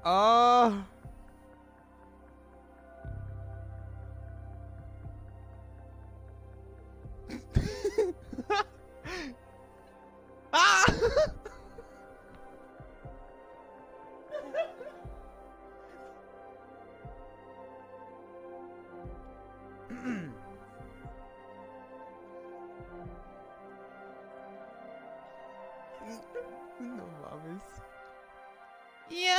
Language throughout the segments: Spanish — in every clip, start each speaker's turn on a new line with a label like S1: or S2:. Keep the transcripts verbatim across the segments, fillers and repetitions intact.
S1: Ah. ¡Ah! No mames. Ya.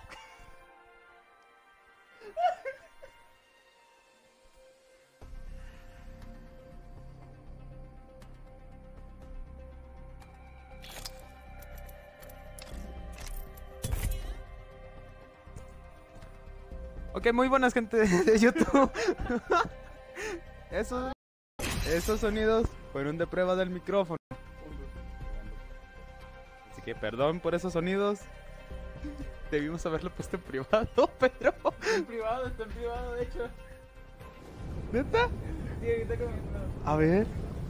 S1: Ok, muy buenas gente de YouTube. Esos, esos sonidos fueron de prueba del micrófono. Así que perdón por esos sonidos. Debimos haberlo puesto en privado, pero...
S2: En privado, está en privado, de hecho.
S1: ¿Neta?
S2: Sí, aquí está comiendo.
S1: A ver.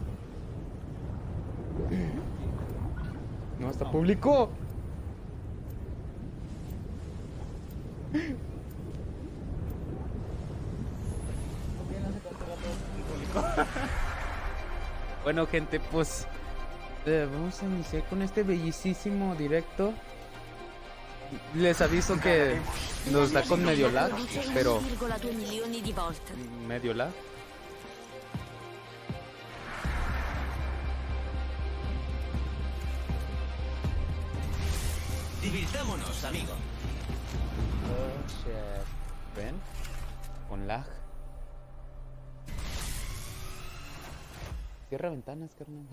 S1: No, está público. Bueno, gente, pues eh, vamos a iniciar con este bellísimo directo. Les aviso que nos da con medio lag, pero medio lag.
S3: Divirtámonos, amigo.
S1: Oh, shit. ¿Ven? Con lag. Cierra ventanas, carnal.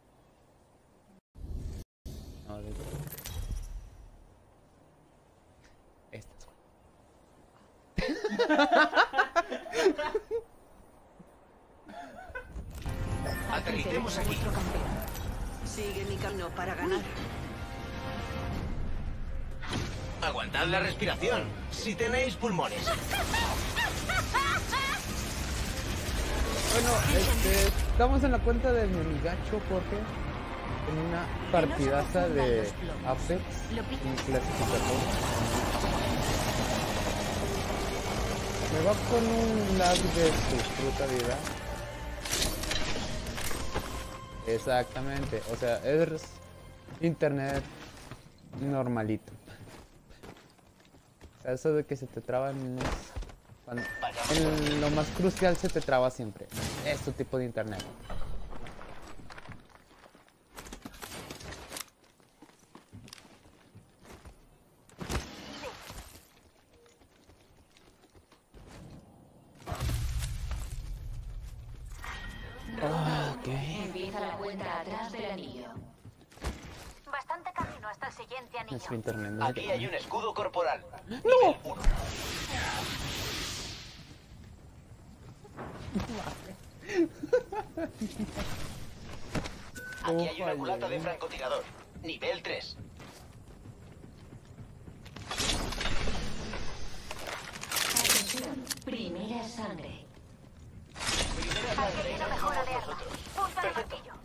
S1: No, de... Estas, güey.
S3: Aterricemos aquí.
S4: Sigue mi camino para ganar.
S3: Aguantad la respiración, si tenéis pulmones.
S1: Bueno, este, estamos en la cuenta de mi amigacho Jorge en una partidaza de Apex y clasificatorio. Me va con un lag de su fruta vida. Exactamente, o sea, es internet normalito. O sea, eso de que se te traban unos... Cuando, en lo más crucial se te traba siempre. Este tipo de internet. Oh, ok.
S5: Empieza la cuenta atrás del anillo.
S6: Bastante camino hasta el siguiente anillo.
S1: Nuestro internet no
S3: Aquí hay un escudo corporal.
S1: ¡No!
S3: Aquí hay una culata de francotirador. Nivel tres.
S5: Atención, primera sangre.
S3: Primera
S6: Aquí hay
S3: sangre.
S6: una mejora de arma. Punta de
S3: Perfecto.
S6: martillo.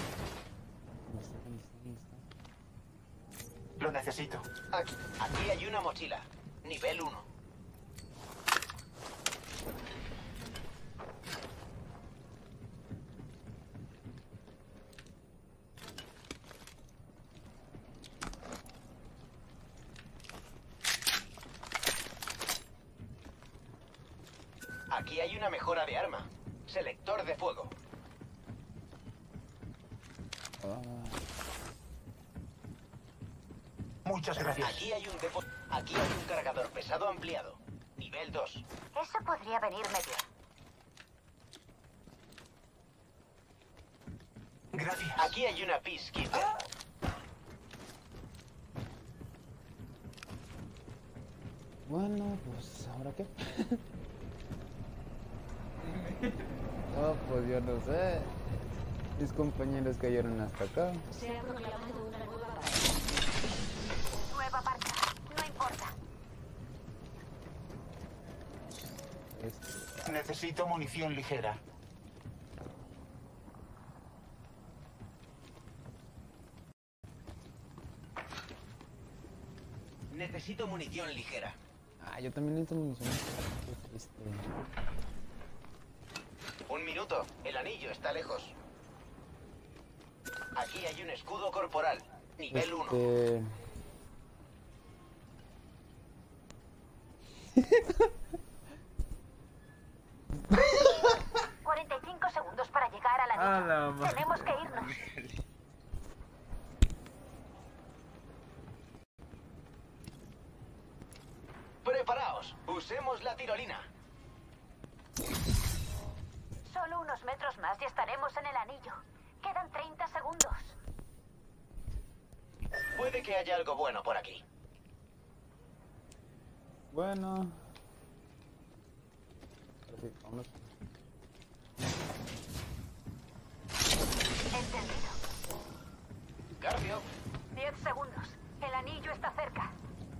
S7: Lo necesito.
S3: Aquí, aquí hay una mochila. Nivel uno. Aquí hay una mejora de arma. Selector de fuego.
S7: Muchas gracias.
S3: Aquí hay un depo- Aquí hay un cargador pesado ampliado. Nivel dos.
S6: Eso podría venirme bien.
S7: Gracias.
S3: Aquí hay una Peacekeeper.
S1: Bueno, pues, ¿ahora qué? Oh, pues yo no sé. Mis compañeros cayeron hasta acá.
S5: Se ha proclamado una nueva parada.
S6: Nueva marca. No importa.
S1: Este,
S7: Necesito munición ligera.
S3: Necesito munición ligera.
S1: Ah, yo también necesito munición. Este...
S3: Un minuto. El anillo está lejos. Aquí hay un escudo corporal. Nivel uno.
S1: Este...
S6: cuarenta y cinco segundos para llegar a la
S2: A la
S6: anillo.
S2: madre.
S6: Tenemos que irnos.
S3: Preparaos. Usemos la tirolina.
S6: Solo unos metros más y estaremos en el anillo. Quedan treinta segundos.
S3: Puede que haya algo bueno por aquí.
S1: Bueno. Sí, vamos.
S6: Entendido.
S3: Cambio.
S6: diez segundos. El anillo está cerca.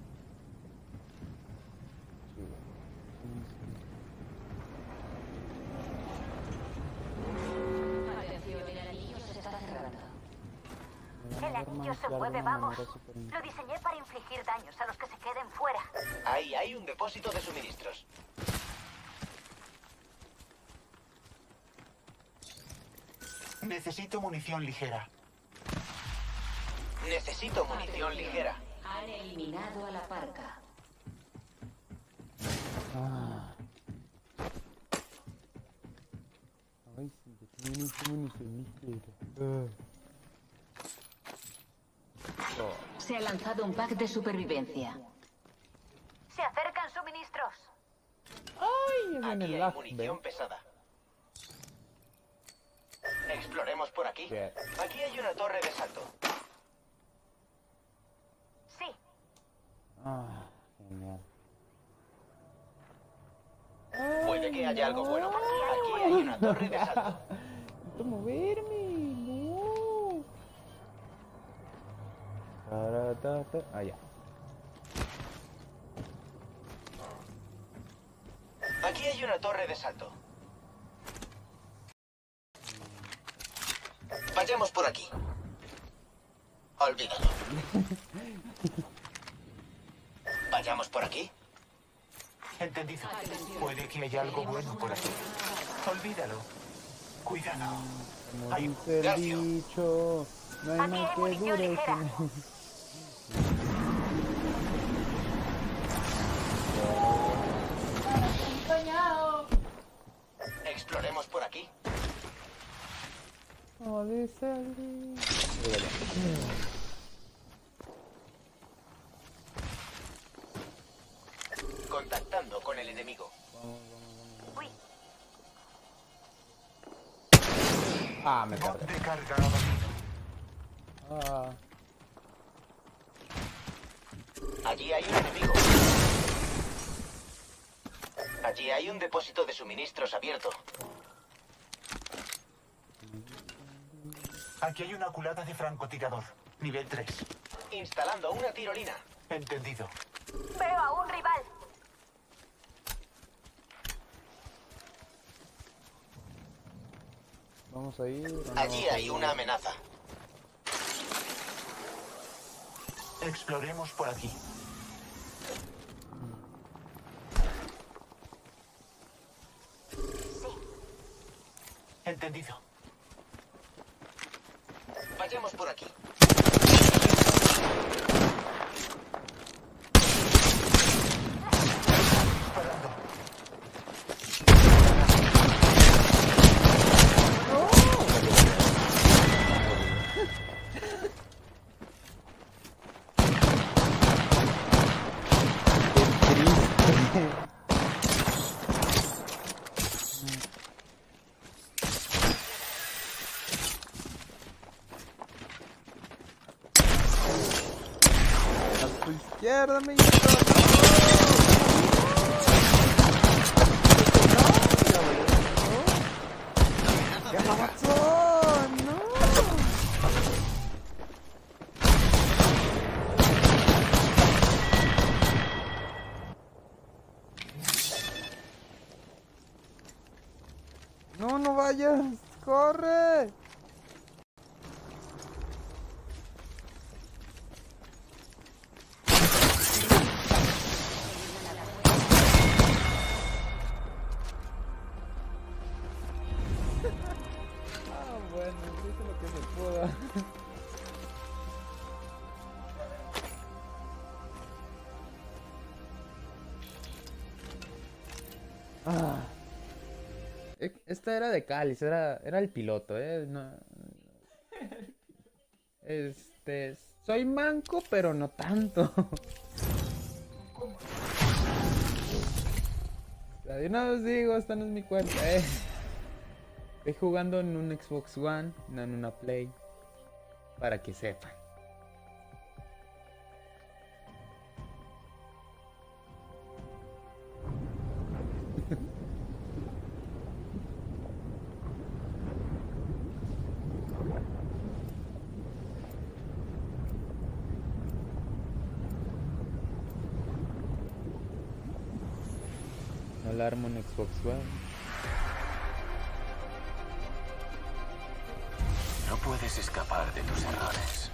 S5: Atención, el anillo se está cerrando.
S6: El anillo se mueve, vamos. Lo diseñé para infligir daños a los que se queden fuera.
S3: Ahí hay un depósito de suministros.
S7: Necesito munición ligera.
S3: Necesito munición ligera.
S5: Han eliminado a la parca.
S1: Ah. Ay, sí, yo también necesito munición ligera. Ah. Oh.
S5: Se ha lanzado un pack de supervivencia.
S6: Se acercan suministros.
S1: Ay, ya viene
S3: Aquí
S1: el
S3: hay
S1: lag,
S3: munición
S1: ¿ve?
S3: pesada. Exploremos por aquí.
S1: Bien.
S3: Aquí hay una torre de salto.
S6: Sí.
S1: Ah, genial.
S3: Puede que haya algo bueno. Aquí hay una torre de salto.
S1: Necesito moverme, no. Taratata. Ah, ya.
S3: Aquí hay una torre de salto. Vayamos por aquí. Olvídalo. Vayamos por aquí.
S7: Entendido. Puede que haya algo bueno por aquí. Olvídalo. Cuidado.
S1: Como
S7: Ay,
S1: dice el
S3: Garfio.
S1: dicho, no hay
S6: Aquí
S1: mal
S6: hay
S1: que
S6: munición
S1: dure.
S6: ligera.
S1: sin-
S3: Exploremos por aquí.
S1: Como dice el dicho.
S3: Contactando con el enemigo.
S6: Uy.
S1: Ah, me
S7: Bot
S1: cargué.
S7: de carga abatido.
S1: Ah,
S3: Allí hay un enemigo. Allí hay un depósito de suministros abierto.
S7: Aquí hay una culata de francotirador. Nivel tres.
S3: Instalando una tirolina.
S7: Entendido.
S6: Veo a un rival.
S1: vamos a ir. ¿o no?
S3: Allí hay una amenaza.
S7: Exploremos por aquí. Entendido.
S3: Vayamos por aquí.
S7: Disparando.
S1: A tu izquierda, amiguito. ¡No! ¡Ya pasó! ¡No! No, no vayas. ¡Corre! Ah. Esta era de Cáliz, era, era el piloto, eh. No, este, soy manco, pero no tanto. De una vez digo, esta no es mi cuenta, eh. Estoy jugando en un Xbox One, no en una Play. Para que sepan. No la armo en Xbox One.
S7: No puedes escapar de tus errores.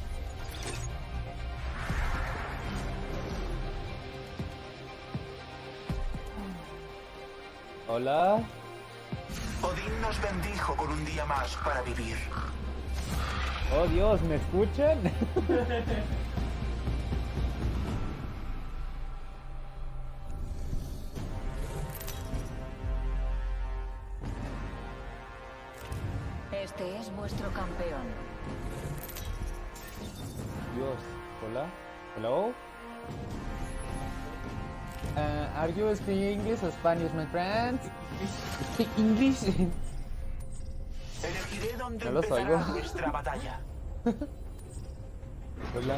S1: Hola.
S7: Odín nos bendijo con un día más para vivir.
S1: Oh Dios, ¿me escuchan?
S5: Este es vuestro campeón.
S1: Dios, hola. Hello. Uh, are you speaking English or Spanish, my friends? Speak English.
S7: Elegiré dónde
S1: No los
S7: empezará
S1: oigo.
S7: nuestra batalla.
S1: Hola.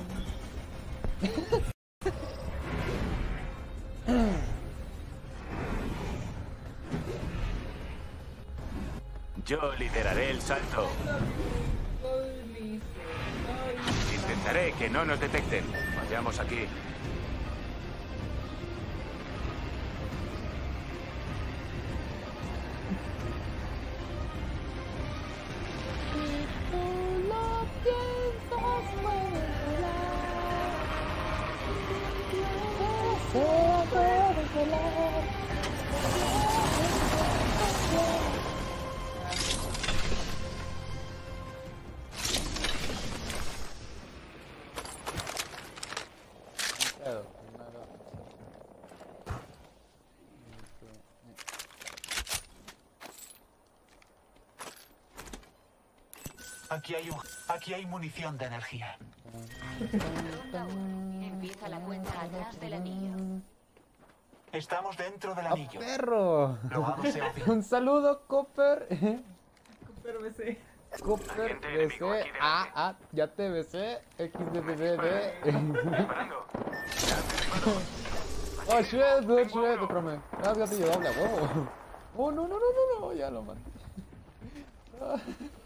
S8: Yo lideraré el salto. Intentaré que no nos detecten. Vayamos aquí.
S7: Aquí hay un, aquí hay munición de energía.
S5: Ronda uno. Empieza la cuenta atrás del anillo.
S7: Estamos dentro del
S1: ¡Ah,
S7: anillo.
S1: perro!
S7: Lo hace Odín.
S1: Un saludo, Copper.
S2: Pero me sé.
S1: Copper,
S8: Agente
S1: B
S8: enemigo
S1: C.
S8: aquí delante.
S1: Ah, ah, ya te besé. X D D D D.
S8: Disparando.
S1: Oh, shit, dude, shit, espérame. Ah, ya te llevó doble a huevo. Oh, no, no, no, no, no, ya lo maté. Ah.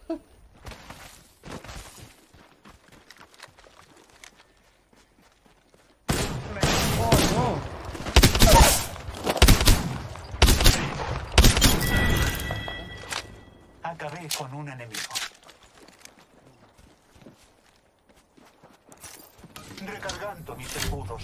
S1: Oh, no.
S7: Acabé con un enemigo. Recargando mis escudos.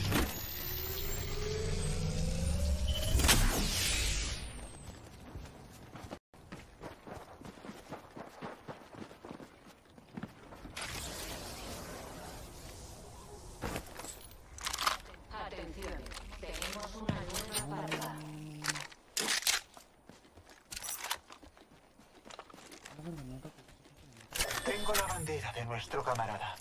S5: Atención, tenemos una nueva parca.
S7: Tengo la bandera de nuestro camarada.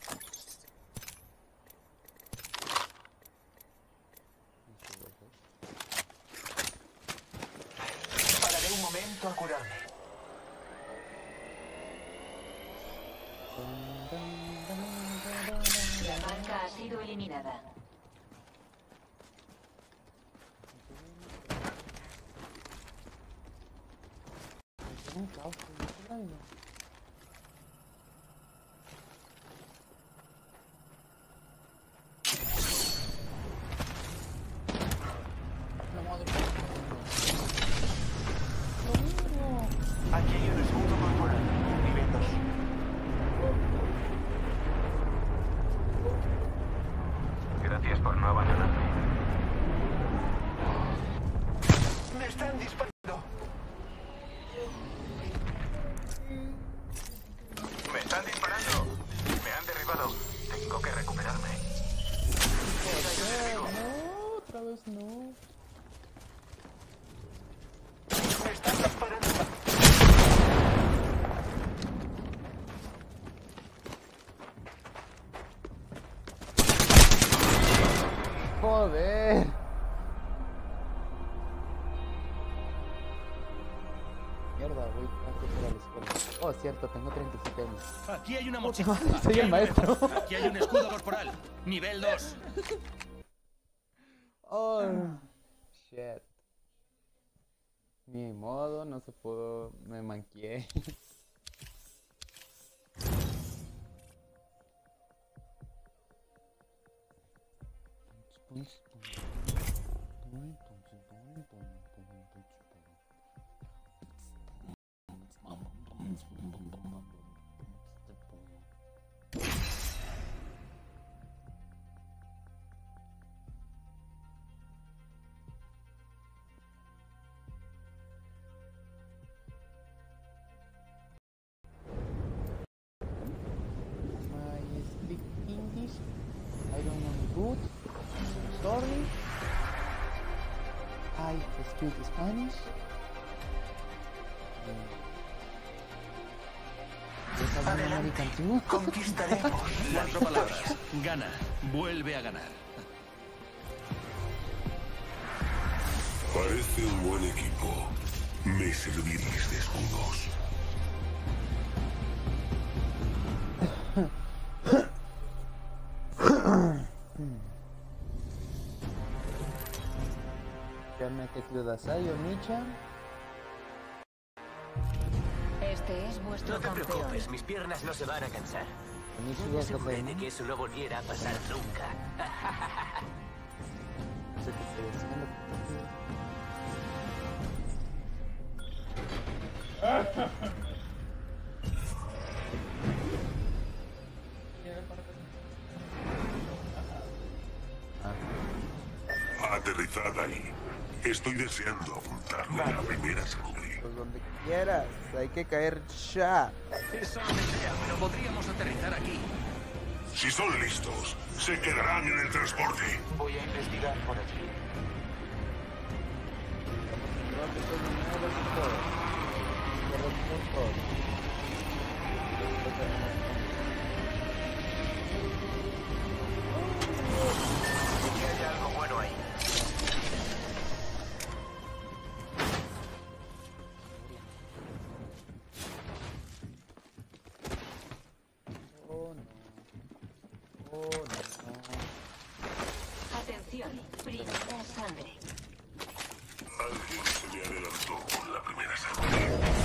S7: Pararé un momento a curarme.
S5: La parca ha sido eliminada.
S1: Un caos, ay, no.
S7: Aquí hay un escudo corporal. Nivel dos.
S8: Gracias por no abandonarme.
S7: Me están disparando.
S8: Me están disparando. Me han derribado. Tengo que recuperarme.
S1: No, otra vez no. ser. Mierda, voy tarde para la escuela. Oh, cierto, tengo treinta y siete años.
S9: Aquí hay una mochila.
S1: Soy el maestro.
S9: Aquí hay un escudo corporal. Nivel dos.
S1: Oh, shit. Ni modo, no se pudo. Me manqué. I don't know good. Sorry. I speak Spanish.
S7: Adelante. Conquistaremos.
S9: Cuatro palabras. Gana. Vuelve a ganar.
S10: Parece un buen equipo. Me serviréis de escudos.
S5: Este es vuestro
S3: No te
S5: campeón.
S3: preocupes, mis piernas no se van a cansar. No me aseguré de que eso no volviera a pasar nunca.
S10: Aterrizad ahí. Estoy deseando apuntarlo en la primera sangre.
S1: Pues donde quieras, hay que caer ya.
S9: Esa es la idea, pero podríamos aterrizar aquí.
S10: Si son listos, se quedarán en el transporte.
S7: Voy a investigar por allí.
S3: Que haya algo bueno ahí.
S1: Oh no. Oh no.
S5: Atención, primera sangre.
S10: Alguien se me adelantó con la primera sangre.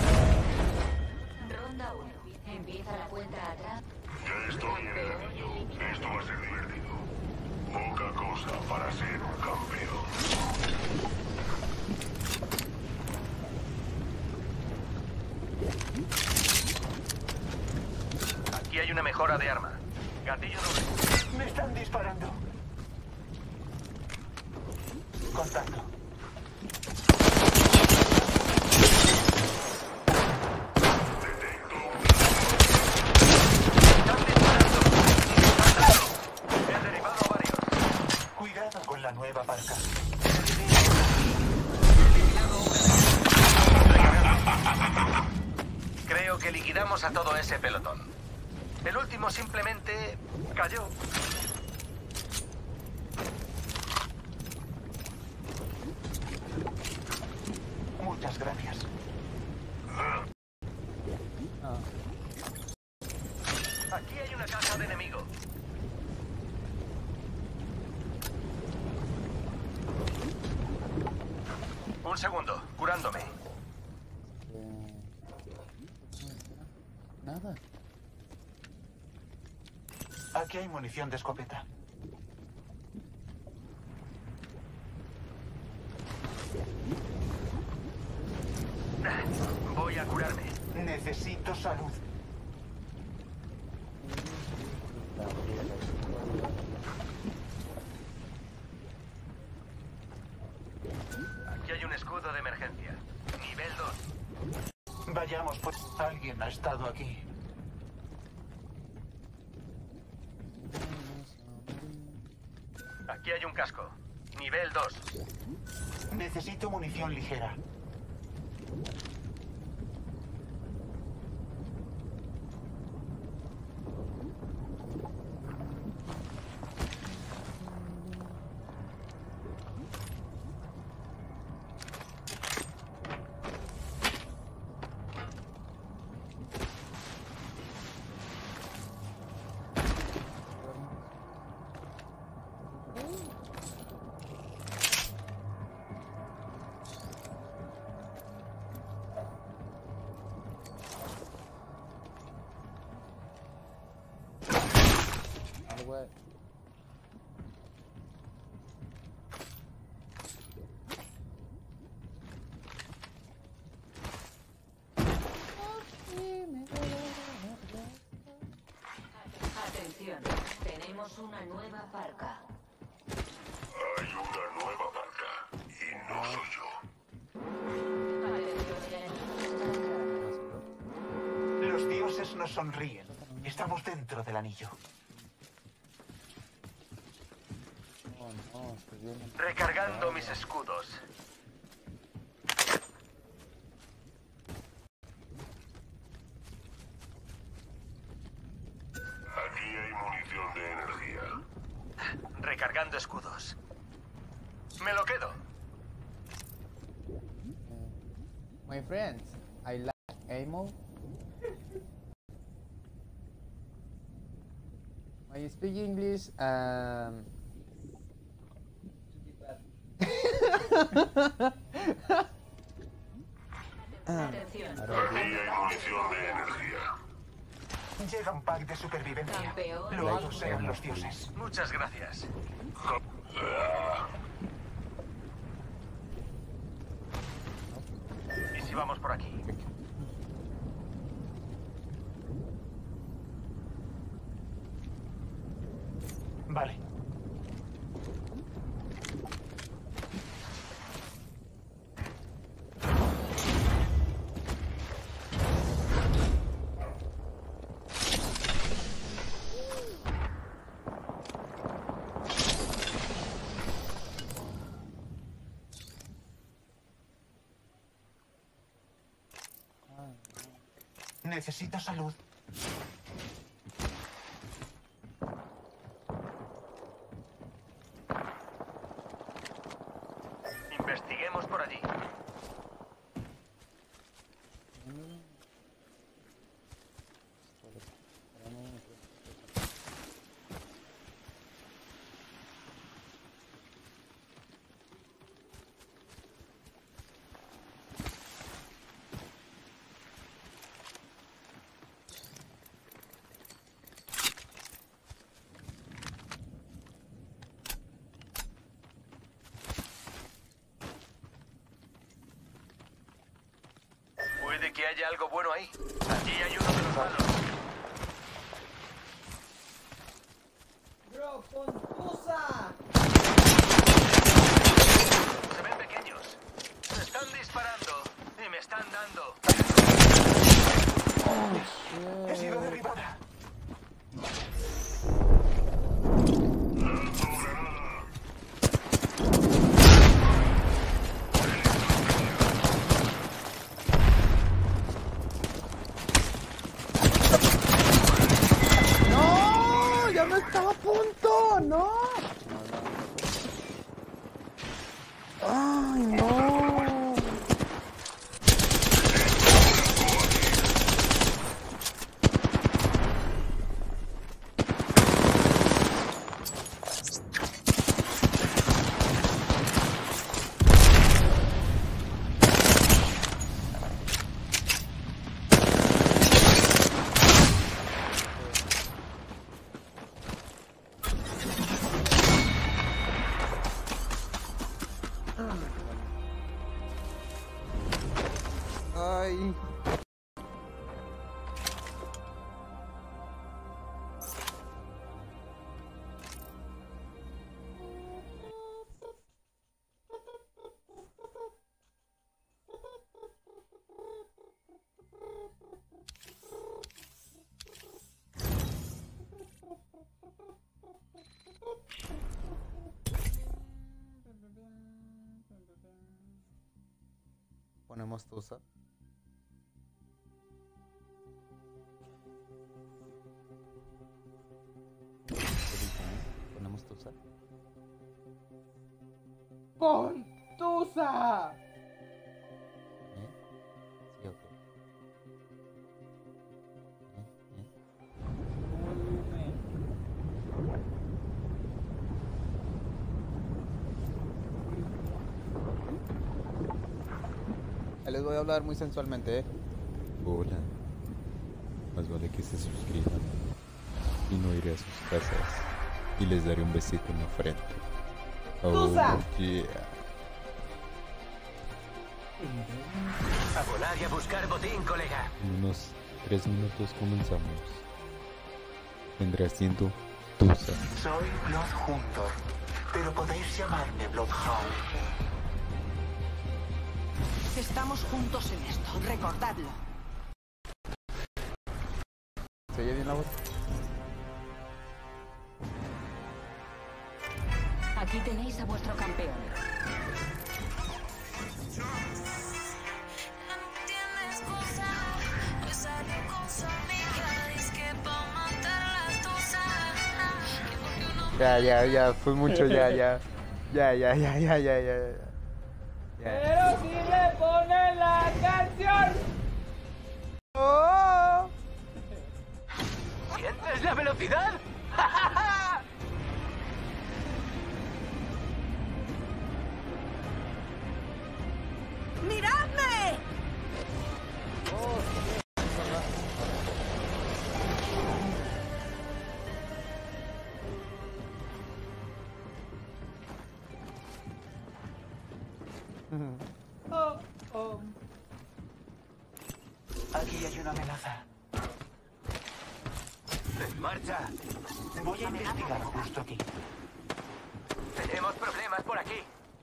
S5: Ronda uno. Empieza la cuenta atrás.
S10: Ya estoy en el anillo. Esto va a ser divertido. Poca cosa para ser un campeón.
S3: Aquí hay una mejora de arma. Gatillo doble.
S7: Me están disparando. Contacto.
S3: He derribado a varios.
S7: Cuidado con la nueva barca.
S3: Creo que liquidamos a todo ese pelotón. El último simplemente cayó.
S7: Muchas gracias.
S3: Aquí hay una caja de enemigo. Un segundo, curándome.
S1: Nada.
S7: Aquí hay munición de escopeta.
S3: Voy a curarme.
S7: Necesito salud.
S3: Aquí hay un escudo de emergencia. Nivel dos.
S7: Vayamos, pues. Alguien ha estado aquí.
S3: Aquí hay un casco. Nivel dos.
S7: Necesito munición ligera.
S5: Tenemos una nueva parca.
S10: Hay una nueva parca. Y no soy yo.
S7: Los dioses nos sonríen. Estamos dentro del anillo.
S1: Oh, no, estoy bien.
S3: Recargando mis escudos.
S10: Aquí hay munición de energía.
S3: Recargando escudos. Me lo quedo.
S1: My friends, I like ammo. I speak English. Um...
S5: Atención.
S10: Aquí hay munición de energía.
S7: Llega un pack de supervivencia.
S5: Campeón.
S7: Loados sean los dioses.
S3: Muchas gracias. ¿Y si vamos por aquí?
S7: Vale. Necesito salud.
S3: Investiguemos por allí. Puede que haya algo bueno ahí. Allí hay uno de los malos.
S2: Bro, confusa.
S3: Se ven pequeños. Me están disparando y me están dando.
S7: He sido derribada.
S1: ¡No! ¡Ya no estaba a punto! ¡No! ¡Ay, no! Ay. Ponemos Tusa. Ponemos Tusa.
S2: ¡Pon Tusa!
S1: ¿Eh? Sí, ok. ¿Eh? ¿Eh? Ahí les voy a hablar muy sensualmente, ¿eh? Hola. Más vale que se suscriban. Y no iré a sus casas. Y les daré un besito en la frente. Oh,
S2: ¡Tusa!
S1: yeah.
S3: A volar y a buscar botín, colega.
S1: En unos tres minutos comenzamos. Vendrá siendo Tusa.
S7: Soy Blood Hunter, pero podéis llamarme Bloodhound.
S4: Estamos juntos en esto, recordadlo.
S1: ¿Se oye bien la voz?
S5: Aquí tenéis a vuestro campeón.
S1: Ya, ya, ya, fue mucho, ya, ya. Ya, ya, ya, ya, ya, ya. ya.
S2: Pero si le ponen la canción.
S1: ¡Oh!
S3: ¿Sientes la velocidad?
S4: ¡Miradme!
S2: Oh, oh.
S7: Aquí hay una amenaza.
S3: ¡En marcha!
S7: Voy a investigar justo aquí.
S3: Tenemos problemas por aquí.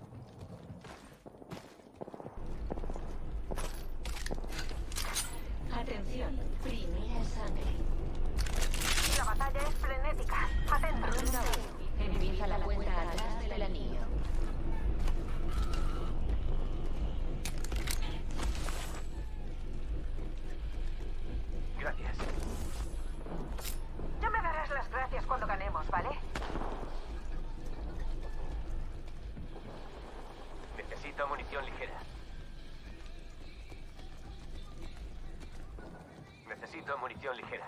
S5: Atención, primera sangre.
S6: La batalla es frenética. Atentos.
S5: Ronda uno. Empieza la cuenta atrás del anillo.
S3: Gracias.
S6: Ya me darás las gracias cuando ganemos, ¿vale?
S3: Necesito munición ligera. Necesito munición ligera.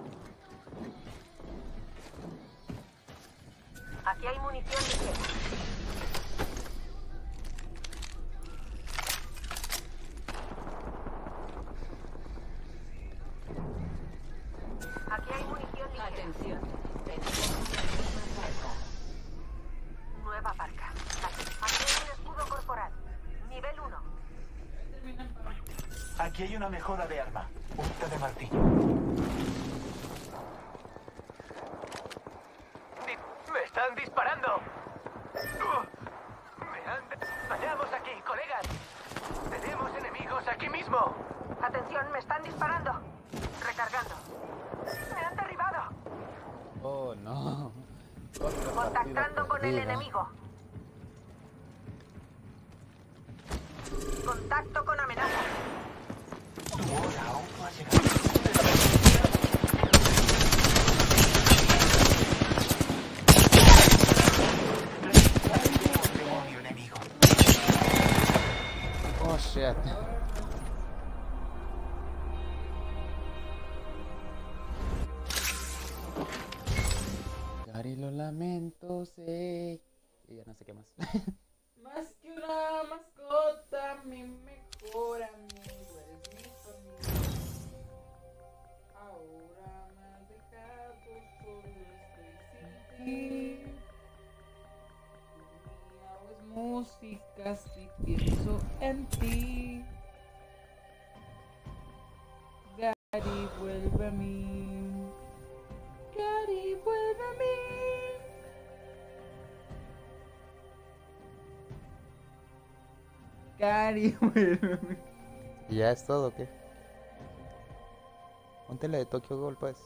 S6: Aquí hay munición ligera. Aquí hay munición ligera.
S5: Atención, tenemos una barca.
S6: Nueva barca. Aquí. Aquí hay un escudo corporal. Nivel uno.
S7: Aquí hay una mejora de arma. Punta de martillo.
S3: Di- ¡Me están disparando! ¡Me han... de- ¡Vayamos aquí, colegas! ¡Tenemos enemigos aquí mismo!
S6: Atención, me están disparando. Recargando. Me han derribado.
S1: Oh, no.
S6: Contactando con el
S1: perdida.
S6: enemigo. Contacto con amenaza.
S7: Tu hora aún no ha llegado. Demonio enemigo.
S1: Oh, shit. Gary, lo lamento, sé. Y ya no sé qué más.
S2: Más que una mascota, mi mejor amigo es mi familia. Ahora me has dejado solo, estoy sin ti. Mi hago es música si pienso en ti. Gary, vuelve a mí. Gary, vuelve a mí. Gary, vuelve a mí.
S1: ¿Y ya es todo o qué? Ponte la de Tokyo Ghoul, pues.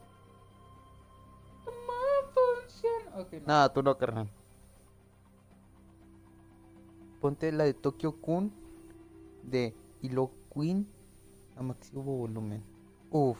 S2: Ok, no.
S1: Nada, tú no, carnal. Ponte la de Tokyo Kun de Hilo Queen a máximo volumen. Uff.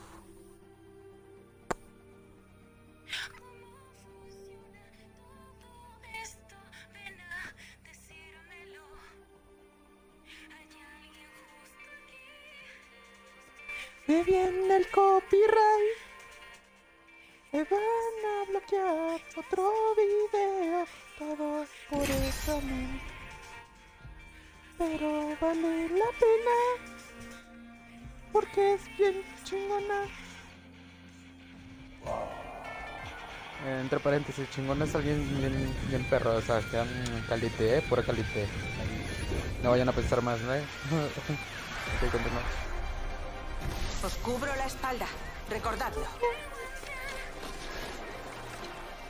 S1: Se viene el copyright. Se van a bloquear otro video. Todo por eso no. Pero vale la pena. Porque es bien chingona. Eh, entre paréntesis, chingona es alguien bien, bien perro. O sea, que um, calité, pura calité. No vayan a pensar más, ¿no? Ok, continúa.
S4: Os cubro la espalda, recordadlo.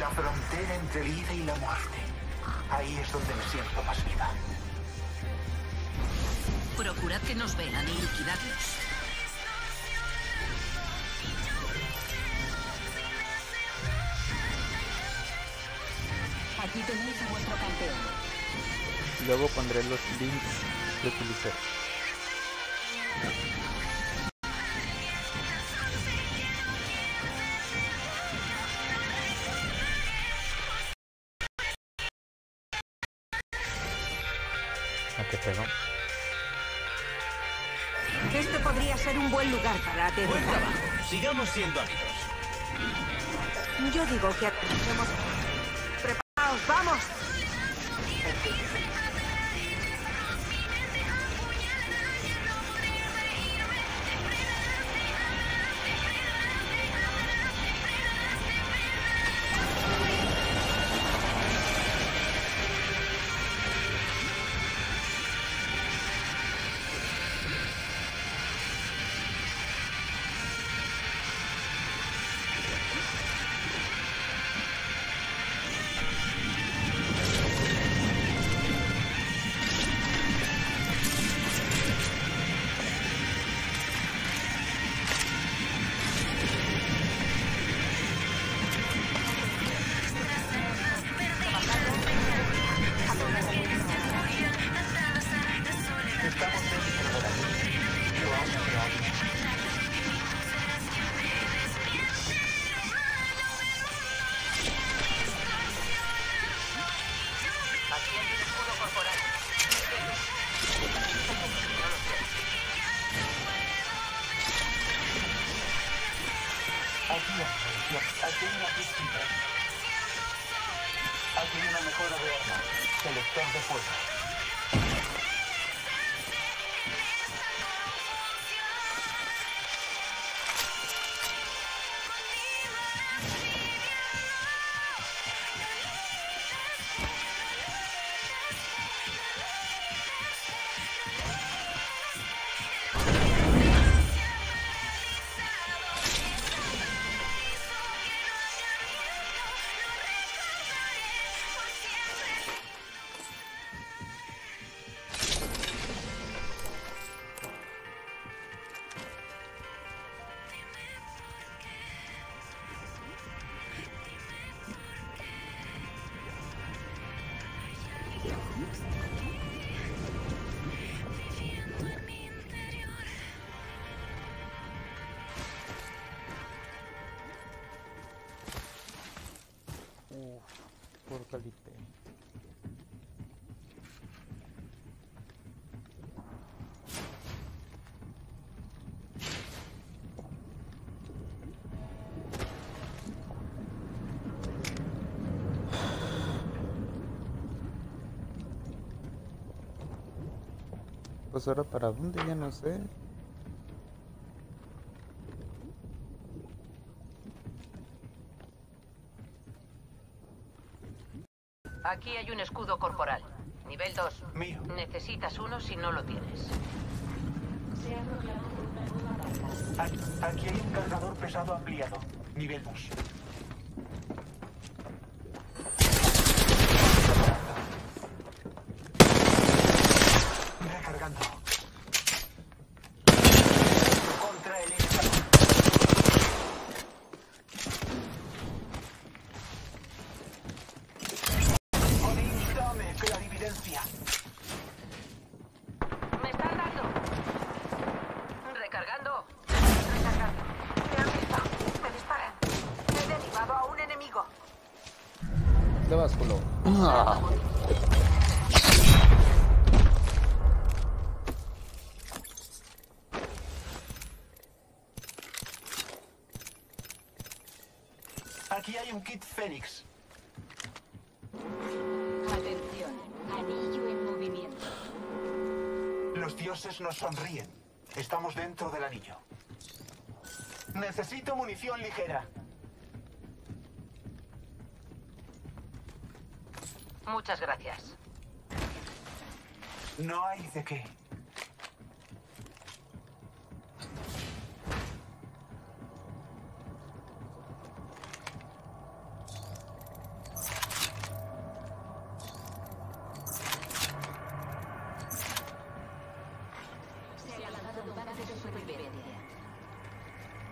S7: La frontera entre el vida y la muerte. Ahí es donde me siento más viva.
S4: Procurad que nos vean y liquidadlos.
S5: Aquí tenéis a vuestro campeón.
S1: Luego pondré los links que utilicé. ¿A qué pegó?
S4: Este podría ser un buen lugar para
S9: Buen
S4: aterrizar.
S9: trabajo. Sigamos siendo amigos.
S4: Yo digo que aterricemos. ¡Preparaos, vamos!
S7: Aquí hay una piscina. Aquí hay una mejora de arma. Selector de fuego.
S1: Por Calipe. Pues ahora para dónde, ya no sé.
S4: Aquí hay un escudo corporal. Nivel dos.
S7: Mío.
S4: Necesitas uno si no lo tienes.
S5: Se ha proclamado una nueva carga.
S7: Aquí, aquí hay un cargador pesado ampliado. Nivel dos. Recargando. Contra el estado. Dame clarividencia.
S4: ¡Me están dando! Recargando.
S6: Recargando. Me han visto. Me disparan. He derribado a un enemigo.
S1: De básculo. Ah.
S7: Aquí hay un kit Fénix.
S5: Atención, anillo en movimiento.
S7: Los dioses nos sonríen. Estamos dentro del anillo. Necesito munición ligera.
S4: Muchas gracias.
S7: No hay de qué.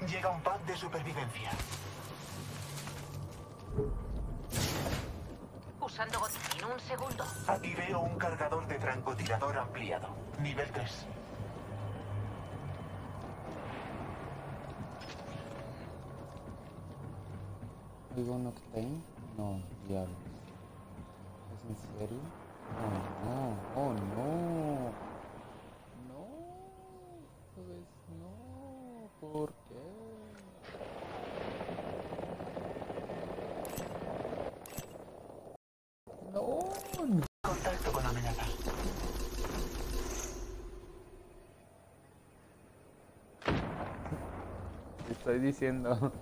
S7: Llega un pack de supervivencia.
S4: Usando botiquín, un segundo.
S7: Aquí veo un cargador de francotirador ampliado. Nivel tres.
S1: Digo un Octane. No, diablos. ¿Es en serio? No, no, oh no. No, pues no. ¿Por qué? No, no.
S7: Contacto con amenaza.
S1: Te estoy diciendo.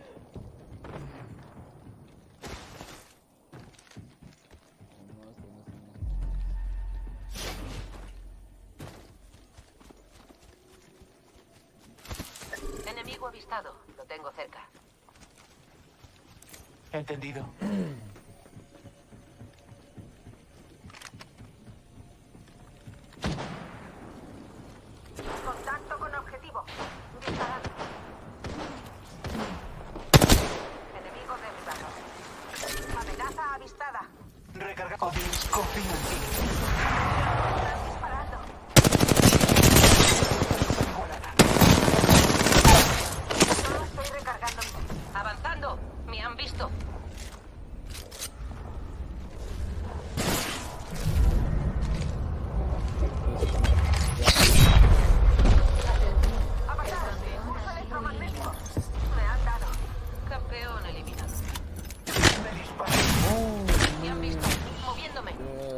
S4: Enemigo avistado. Lo tengo cerca.
S7: Entendido.
S6: Contacto con objetivo. Disparando. Enemigo derribado. Amenaza avistada.
S7: Recarga. Odin, confío en ti.
S6: Están disparando. Solo estoy recargando.
S4: Avanzando. Me han visto.
S6: Ha pasado. Impulso electromagnético. Me han dado.
S4: Campeón eliminado.
S7: Me disparan.
S4: Me han visto. Moviéndome.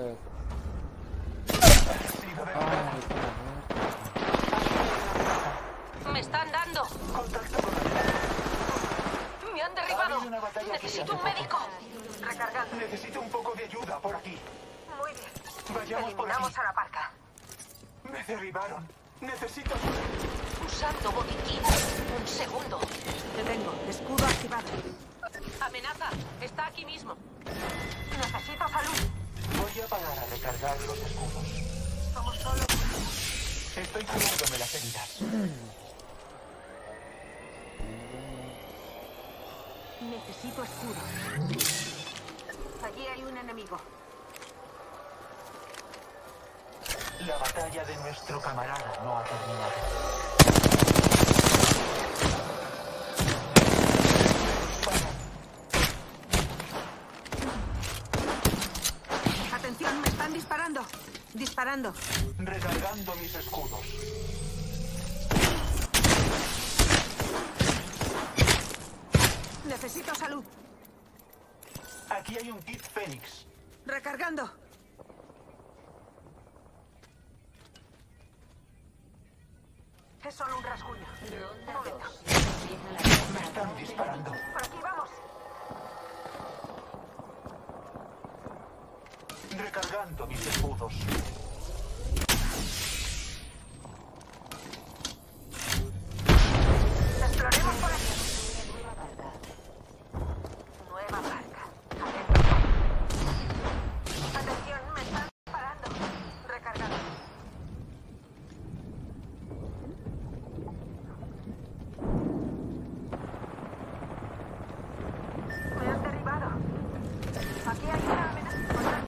S7: Sigo de
S4: Me están dando.
S7: Contacto con amenaza.
S4: Me han
S7: Ha
S4: derribado.
S7: habido una batalla aquí
S4: Necesito un
S7: hace poco.
S4: médico.
S6: Recargando.
S7: Necesito un poco de ayuda por aquí.
S6: Muy bien.
S7: Vayamos por aquí.
S6: Eliminamos a la parca.
S7: Me derribaron. Necesito...
S4: Usando botiquín. Un segundo. Te tengo. Escudo activado. Amenaza. Está aquí mismo.
S6: Necesito salud.
S7: Voy a parar a recargar los escudos.
S6: Somos solo.
S7: Estoy curándome las heridas.
S4: Necesito escudo.
S6: Allí hay un enemigo.
S7: La batalla de nuestro camarada no ha terminado.
S4: Atención, me están disparando. Disparando.
S7: Recargando mis escudos.
S4: Necesito salud.
S7: Aquí hay un kit Fénix.
S4: Recargando.
S6: Es solo un rasguño. Un momento.
S7: Me están disparando.
S6: Por aquí vamos.
S7: Recargando mis escudos.
S6: Exploremos por aquí. Nueva barca. Atención, me están disparando. Recargando. Me han derribado. Aquí hay una amenaza.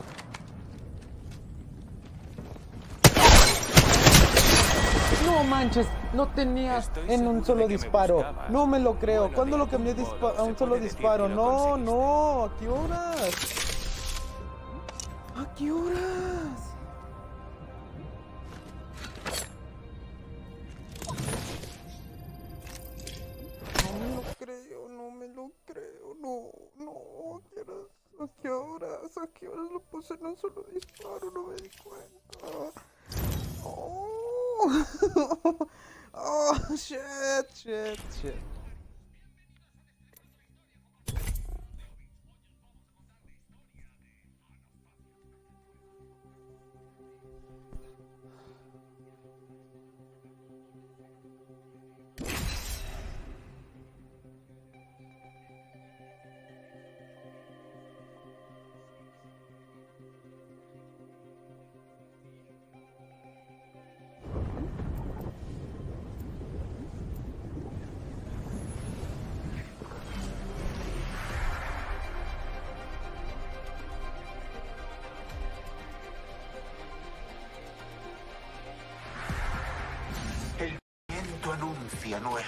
S1: No manches, no tenía en un solo disparo. No me lo creo. ¿Cuándo lo cambié a un solo disparo? No, no. ¿A qué horas? ¿A qué horas? No me lo creo, no me lo creo. No, no. ¿A qué horas? ¿A qué horas? ¿A qué horas lo puse en un solo disparo? No me di cuenta. Oh. Oh, shit, shit, shit.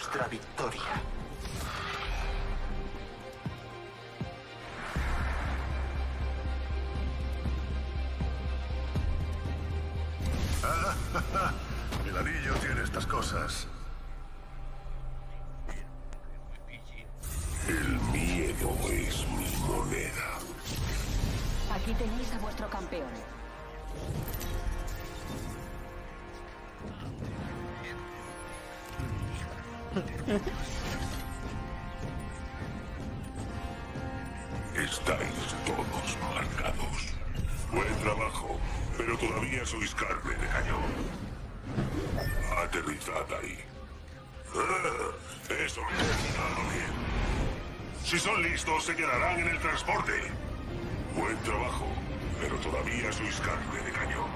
S7: nuestra victoria.
S10: El anillo tiene estas cosas. El miedo es mi moneda.
S5: Aquí tenéis a vuestro campeón.
S10: Estáis todos marcados. Buen trabajo, pero todavía sois carne de cañón. Aterrizad ahí. Ah, eso me ha funcionado bien. Si son listos, se quedarán en el transporte. Buen trabajo, pero todavía sois carne de cañón.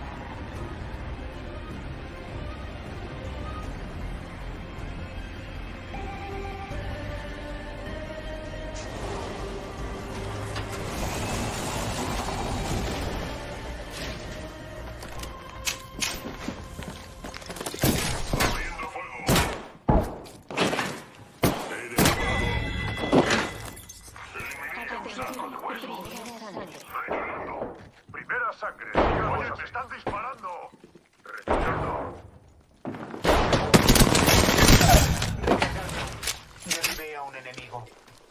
S8: Primera sangre. Oye, me están disparando. Recuerdo.
S7: Derribé a un enemigo.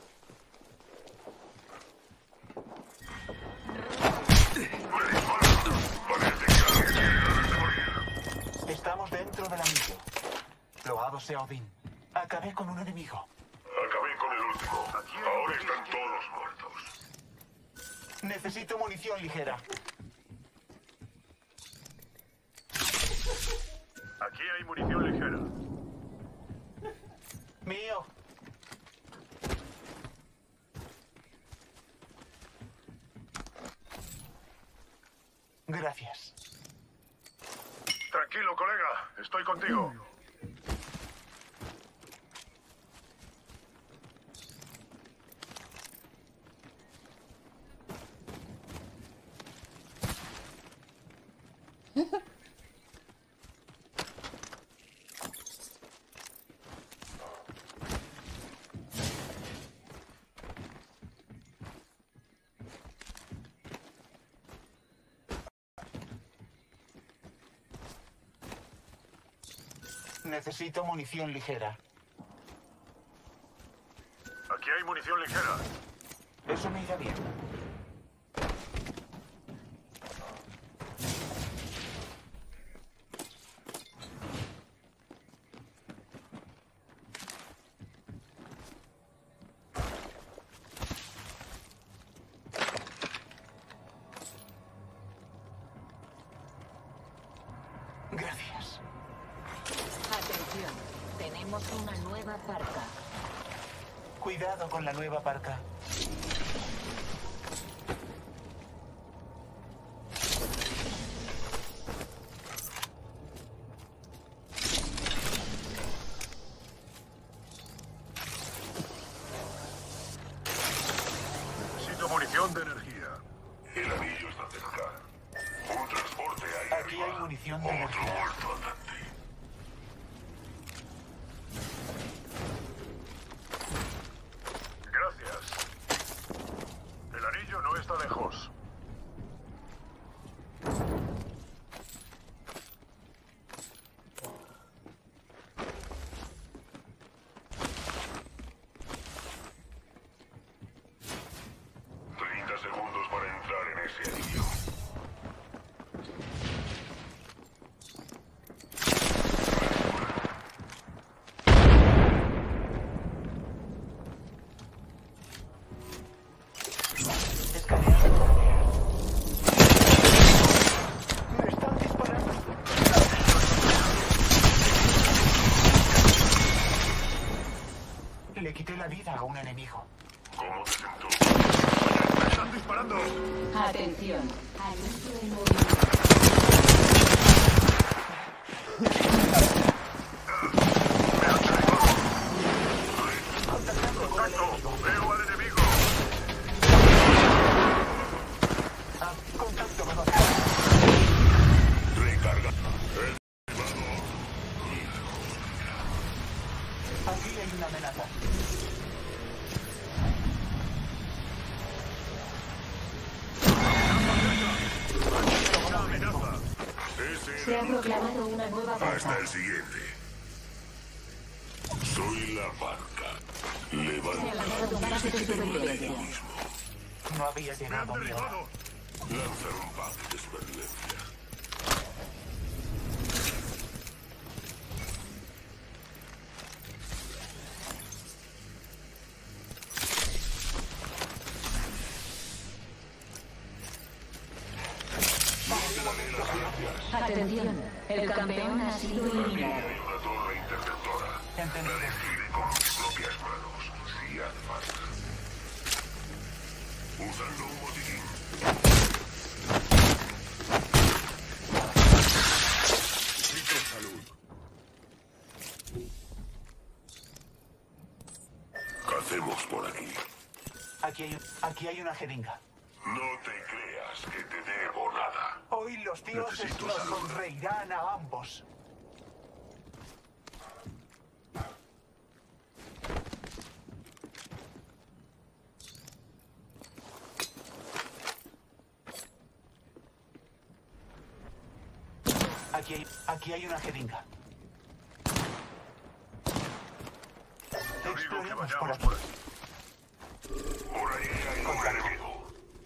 S7: Estamos dentro del anillo. Loado sea Odín. Acabé con un enemigo.
S10: Acabé con el último. Ahora están todos muertos.
S7: Necesito munición ligera.
S8: Aquí hay munición ligera.
S7: Mío. Gracias.
S8: Tranquilo, colega. Estoy contigo.
S7: Necesito munición ligera.
S8: Aquí hay munición ligera.
S7: Eso me irá bien. Gracias.
S5: Atención, tenemos una nueva parca.
S7: Cuidado con la nueva parca.
S8: Necesito munición de energía.
S10: El anillo está cerca. Un transporte ahí
S7: Aquí hay
S10: arriba.
S7: munición de
S10: Otro
S7: energía.
S10: muerto andante.
S8: Gracias. El anillo no está lejos.
S10: treinta segundos para entrar en ese anillo.
S7: Me están disparando. Le quité la vida a un enemigo.
S10: ¿Cómo te sentó?
S8: ¡Me están disparando!
S5: Atención, anuncio de movimiento.
S8: ¡Contacto! ¡Veo al enemigo!
S7: Ah, contacto con
S10: Recarga.
S7: amenaza.
S10: Se
S5: ha proclamado una nueva
S10: Hasta
S5: barca.
S10: el siguiente. Soy la barca. Levanta.
S7: No había llegado mi hora.
S10: Lanzar un pack de supervivencia.
S5: Atención, el campeón ha sido eliminado.
S10: Hay una torre interceptora.
S7: Entendido.
S10: La destruiré con mis propias manos, si hace falta. Usando un botiquín. Necesito salud. Cacemos por aquí.
S7: Aquí hay, aquí hay una jeringa.
S10: No te creas que te debo nada.
S7: Hoy los dioses
S10: Necesito
S7: nos
S10: salud.
S7: sonreirán a ambos. Aquí hay, aquí hay una jeringa.
S10: Yo digo que
S7: Exploremos por
S10: vayamos
S7: aquí.
S10: por aquí. Por ahí hay un enemigo.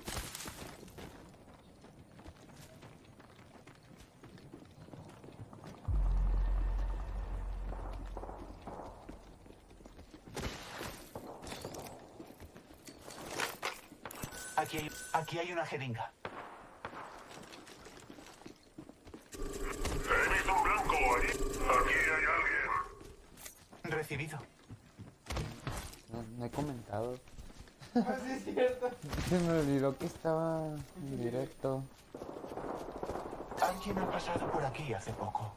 S7: Aquí hay, aquí hay una jeringa.
S10: He visto un blanco ahí. Aquí hay alguien.
S7: Recibido.
S2: No, no he comentado. Ah, sí, es cierto. Se me olvidó que estaba en directo.
S7: Alguien ha pasado por aquí hace poco.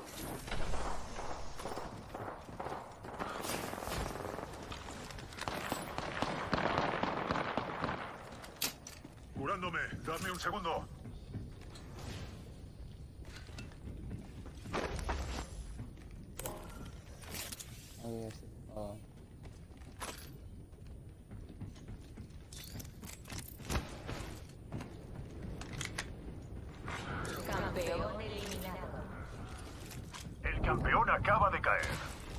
S10: Curándome. Dame un segundo.
S2: Oye, sí. Oh.
S5: Campeón eliminado.
S8: El campeón acaba de caer.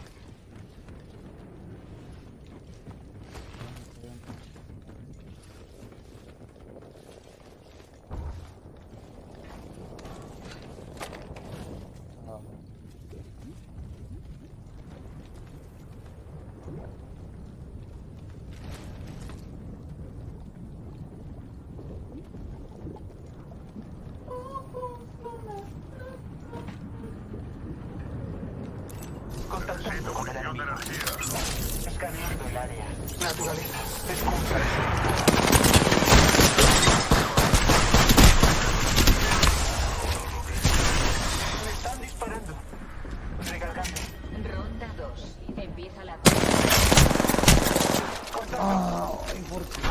S2: Oh.
S7: Contactando con el
S8: Munición de
S7: enemigo.
S8: energía.
S7: Escaneando el área. Naturaleza. Descontra. Me están disparando. Recargando.
S5: Ronda dos. Empieza la...
S2: Ay, ¿por qué?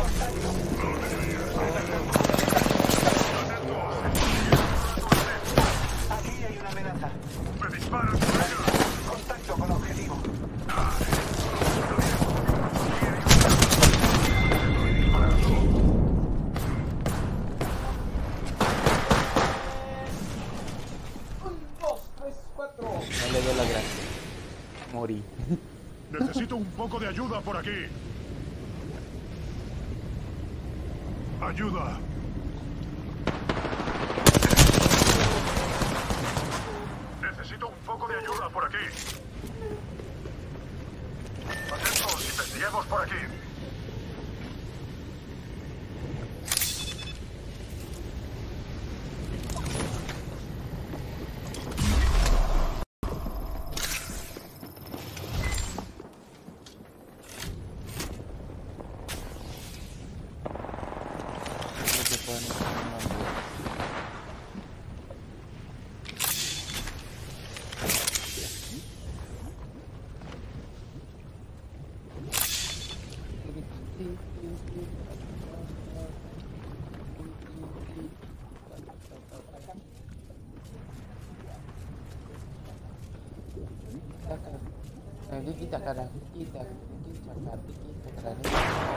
S7: Aquí hay una amenaza.
S8: Me disparan por ellos.
S7: Contacto con objetivo.
S2: Un, dos, tres, cuatro. No le doy la gracia. Morí.
S10: Necesito un poco de ayuda por aquí. Ayuda. Necesito un poco de ayuda por aquí. Atentos, investiguemos por aquí.
S2: Lo que pueden hacer en la vida. Saca. Edith. Quita cara, quita, quita cara, quita cara, quita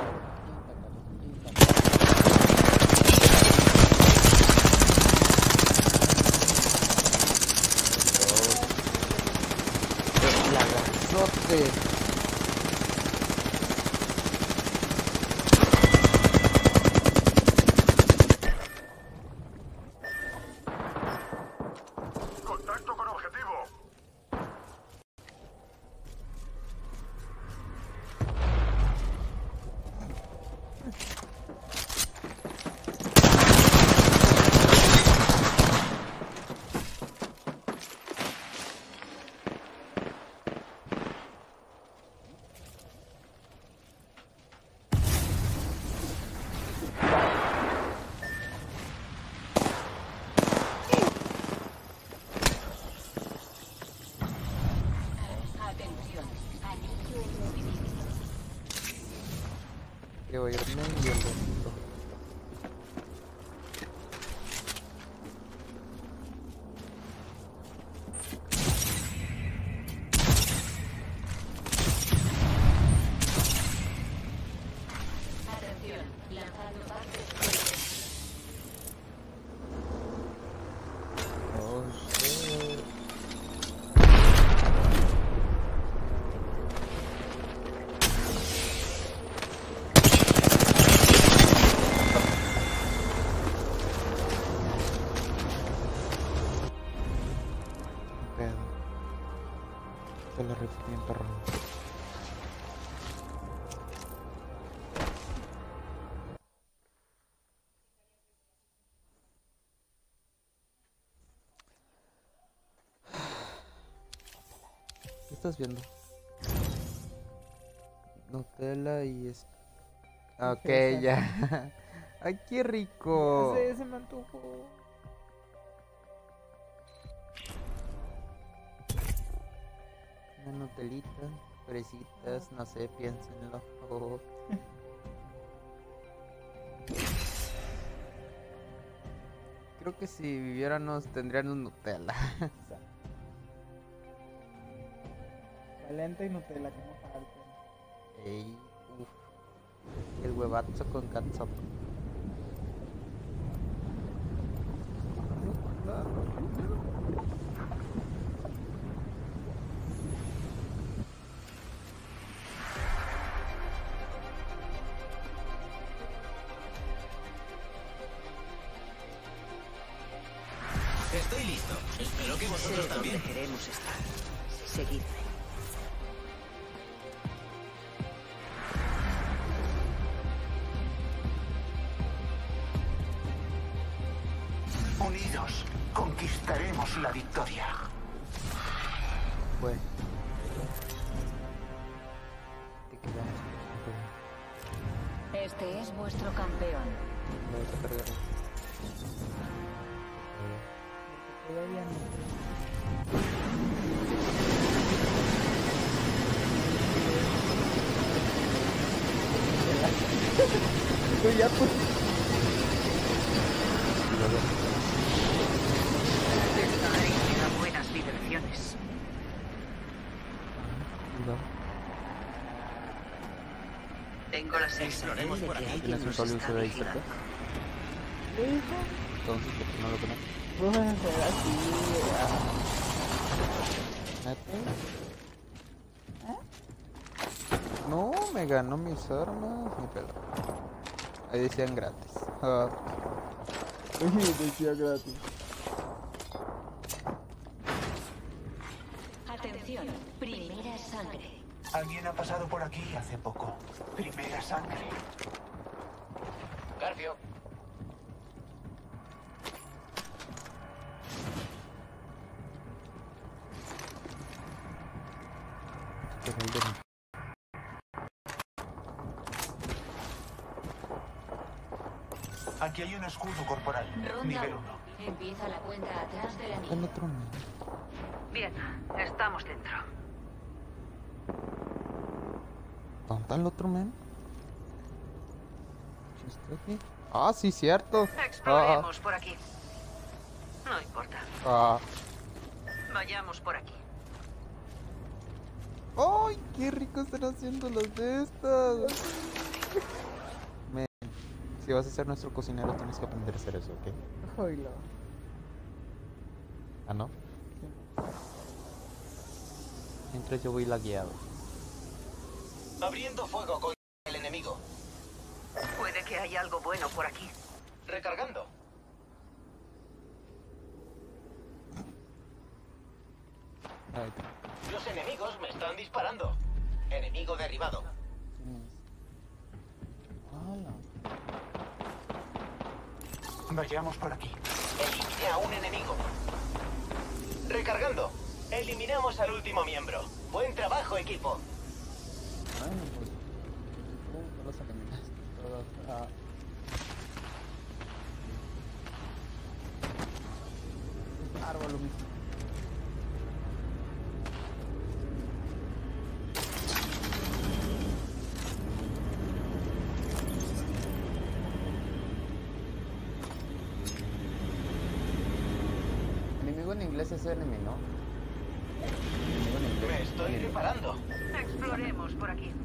S2: cara.
S10: Contacto con objetivo.
S2: Quiero irme y el resto.
S5: Atención, lanzando partes.
S2: Oh, shit. Se lo rifé bien perro. ¿Qué estás viendo? Nutella y es... Ok, ya. Ay, qué rico.
S11: Sí, se me antojó.
S2: Una Nutelita, fresitas, no sé, piénsenlo. Oh. Creo que si viviéramos tendrían un Nutella.
S11: Valenta y Nutella, que no falte.
S2: Ey, uf. El huevazo con catsup.
S9: Estoy listo. Espero que vosotros también.
S4: Queremos estar. Seguidme.
S7: Unidos, conquistaremos la victoria.
S2: Bueno. Te quedamos.
S5: Este es vuestro campeón.
S2: Vamos a cargar.
S11: Todavía no. Estoy ya pues.
S4: Esta área da buenas vibraciones. Tengo la sensación de que alguien
S2: ¿Tienes un
S4: nos
S2: solo
S4: está
S2: uso de ahí cerca?
S4: vigilando.
S2: Entonces, ¿por qué no lo conozco?
S11: Vamos a hacer así.
S2: ¿Neta? No, me ganó mis armas, mi pedo. Ahí decían gratis. Ah.
S11: Decía gratis.
S5: Atención, primera sangre.
S7: Alguien ha pasado por aquí hace poco. Primera sangre.
S3: Garfio.
S7: Aquí hay un escudo corporal.
S5: Ronda
S7: Nivel
S5: uno.
S7: uno.
S5: Empieza la cuenta atrás del anillo.
S2: El otro no.
S4: Bien, estamos dentro.
S2: ¿Dónde está el otro men? ¿Está aquí? Ah, sí, cierto.
S4: Exploremos por aquí. No importa.
S2: Ah,
S4: Vayamos por aquí.
S2: ¡Ay, qué rico están haciendo los de estas! Men, si vas a ser nuestro cocinero tienes que aprender a hacer eso, ¿ok?
S11: Oílo.
S2: ¿Ah, no? Mientras yo voy lagueado.
S9: Abriendo fuego con el enemigo.
S4: Puede que haya algo bueno por aquí.
S9: Recargando.
S2: Ay,
S9: Los enemigos me están disparando. Enemigo derribado.
S2: ¡Hala!
S7: Vayamos por aquí.
S9: Eliminé a un enemigo. Recargando. Eliminamos al último miembro. Buen trabajo, equipo.
S2: Bueno, pues... Todos los eliminaste, todos... Ah. Árbol, lo mismo. Enemigo en inglés es enemy, ¿no? Enemigo en inglés.
S9: Me estoy reparando.
S4: Exploremos por aquí.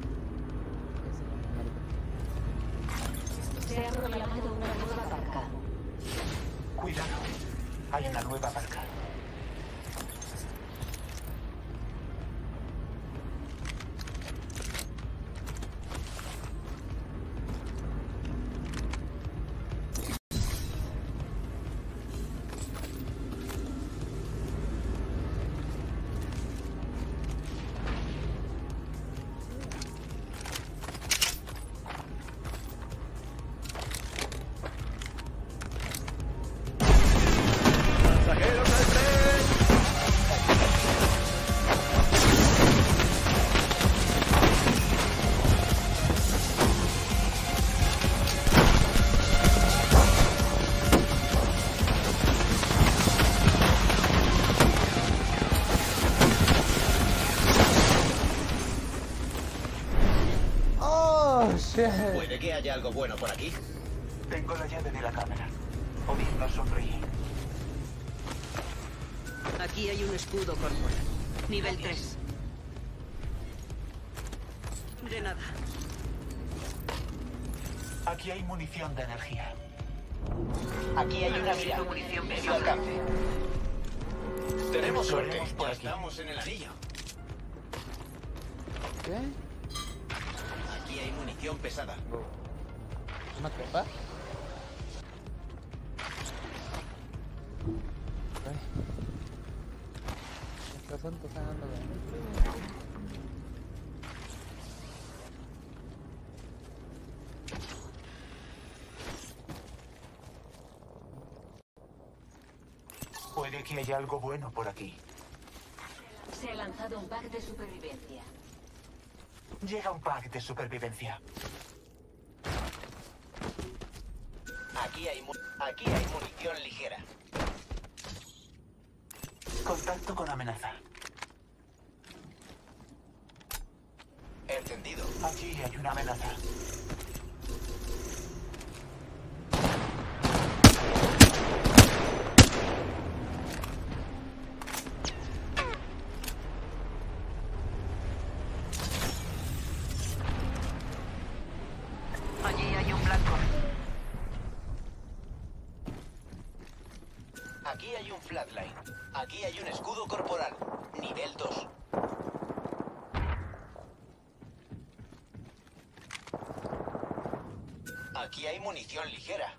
S5: Se ha proclamado una nueva barca.
S7: Cuidado. Hay una nueva barca.
S9: Puede que haya algo bueno por aquí.
S7: Tengo la llave de la cámara. Odín nos sonríe.
S4: Aquí hay un escudo corporal. Nivel tres. De nada.
S7: Aquí hay munición de energía.
S9: Aquí hay una mira.
S4: Munición
S9: Medio alcance. Tenemos suerte.
S7: Exploremos por
S9: Ya
S7: aquí.
S9: estamos en el anillo.
S2: ¿Qué?
S9: Aquí hay munición pesada.
S2: ¿Una copa? Ay. Estás antojando, güey.
S7: Puede que haya algo bueno por aquí.
S5: Se ha lanzado un pack de supervivencia.
S7: Llega un pack de supervivencia.
S9: Aquí hay, mu- aquí hay munición ligera.
S7: Contacto con amenaza.
S9: Entendido.
S7: Aquí hay una amenaza.
S4: Allí hay un blanco.
S9: Aquí hay un flatline. Aquí hay un escudo corporal. Nivel dos. Aquí hay munición ligera.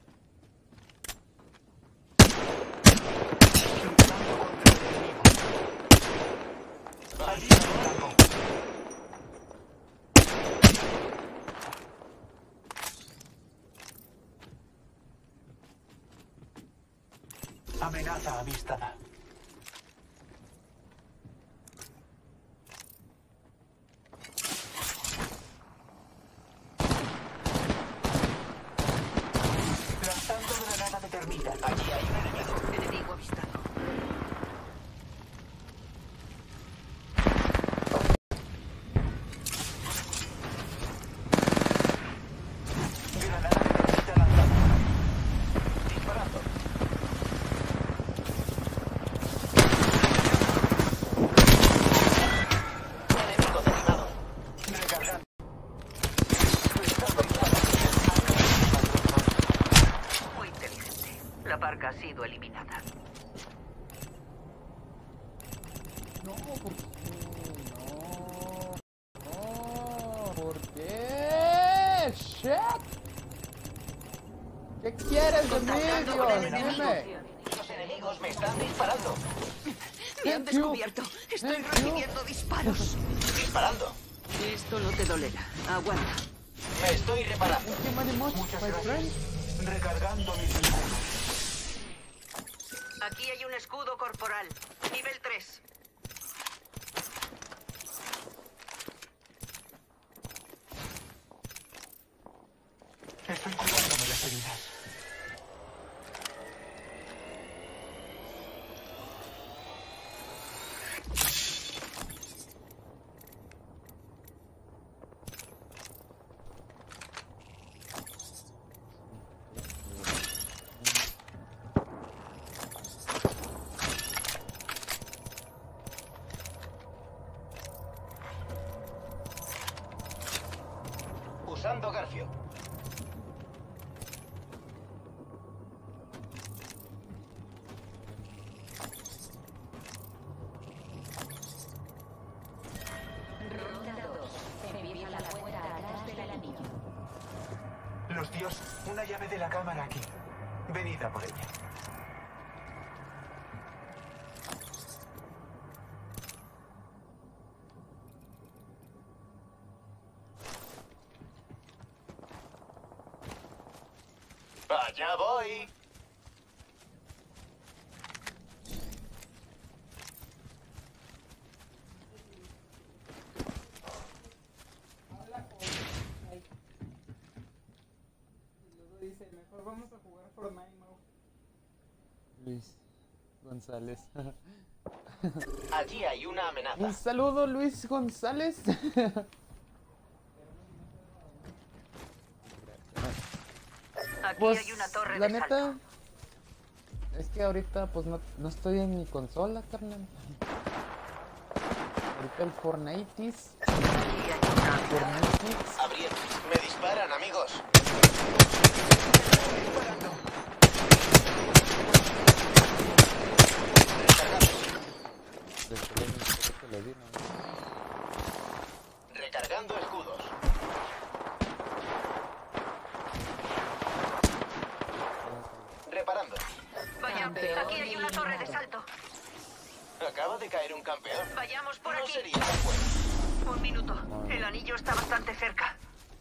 S7: Allí hay algo. Amenaza avistada. Lanzando granada de termita.
S9: Aquí hay un enemigo.
S4: Enemigo avistado.
S7: Granada de termita lanzada.
S9: Disparando.
S4: ha sido eliminada.
S2: No, ¿por qué? No. No, ¿por qué? Shit. ¿Qué quieres de mí, Dios? Dime.
S9: Los enemigos me están disparando.
S4: Me han descubierto. Estoy recibiendo disparos.
S9: Disparando.
S4: Esto no te dolerá. Aguanta.
S9: Me estoy reparando.
S7: Muchas gracias. Recargando mis escudos.
S4: Aquí hay un escudo corporal. Nivel tres.
S7: Estoy cuidándome las heridas.
S9: Usando Garfio.
S7: Los dios, una llave de la cámara aquí. Venid a por ella.
S9: Allá voy.
S11: Dice, mejor vamos a jugar Fortnite, ¿no?
S2: Luis González.
S9: Allí hay una amenaza.
S2: Un saludo, Luis González.
S4: Aquí
S2: Pues,
S4: hay una torre
S2: la
S4: de
S2: neta,
S4: salto.
S2: es que ahorita pues no, no estoy en mi consola, carnal. Ahorita el Fortnite. Fortnite.
S9: Abriendo. Me disparan, amigos. Recargando escudos. Reparando.
S4: Vaya, aquí hay una torre de salto.
S9: Acaba de caer un campeón.
S4: Vayamos por
S9: No
S4: aquí.
S9: sería tan bueno.
S4: Un minuto. El anillo está bastante cerca.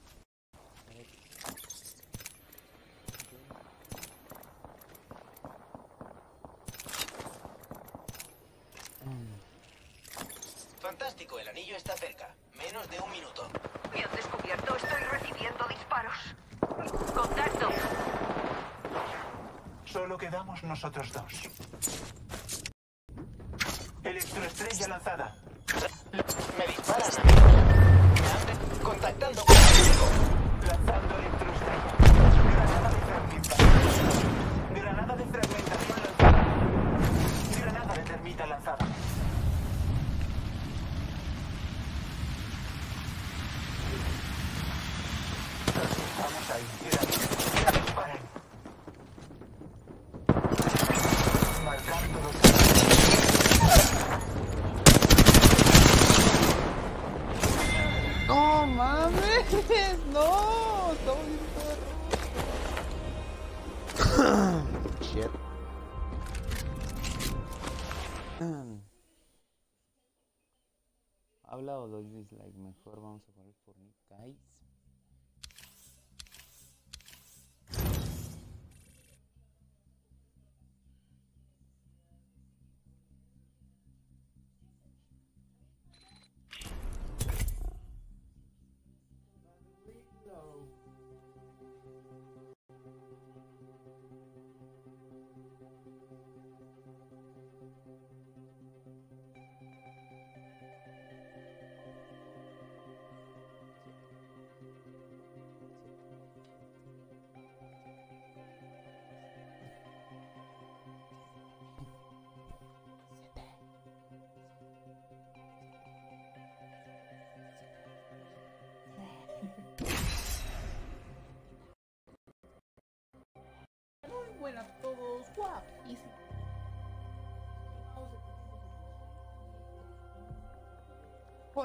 S9: Fantástico, el anillo está cerca. Menos de un minuto.
S4: Me han descubierto. Estoy recibiendo disparos. Contacto.
S7: Solo quedamos nosotros dos. Electroestrella lanzada.
S9: Me disparan, amigos. Contactando con el enemigo.
S7: Lanzando electroestrella. Granada de fragmentación. Granada de fragmentación lanzada. Granada de termita lanzada. Vamos ahí. Granada. Disparen. Marcando los...
S2: No mames, no, estamos bien. Shit. Habla o doy dislike, mejor vamos a poner Fortnite, guys.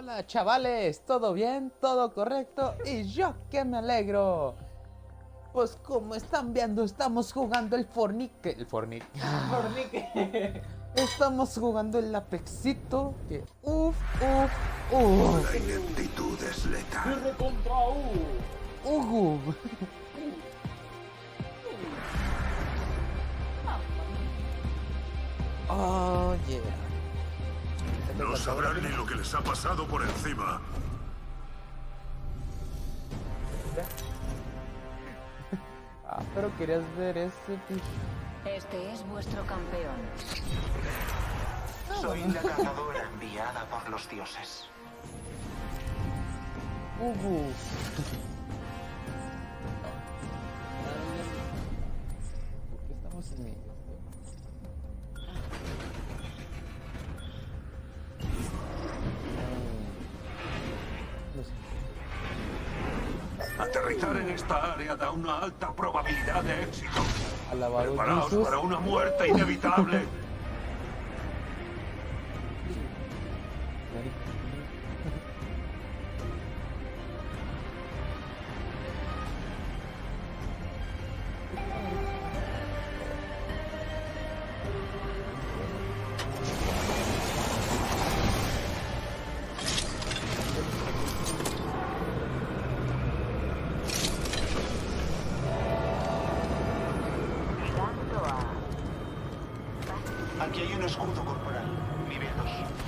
S2: Hola chavales, ¿todo bien? ¿Todo correcto? Y yo que me alegro. Pues como están viendo, estamos jugando el Fornique. El Fornique.
S11: Fornique.
S2: Estamos jugando el Apexito. Que uff, uff, uff.
S10: La ineptitud es letal.
S11: R contra U.
S2: Ugu. Oh yeah.
S10: No sabrán ni lo que les ha pasado por encima.
S2: Ah, pero querías ver ese fish.
S5: Este es vuestro campeón.
S7: Soy la cazadora enviada por los dioses.
S2: Ugu. ¿Por qué estamos en esto?
S10: Aterrizar en esta área da una alta probabilidad de éxito.
S2: Alabado
S10: Preparaos
S2: Jesús.
S10: para una muerte inevitable.
S7: Aquí hay un escudo corporal. Nivel dos.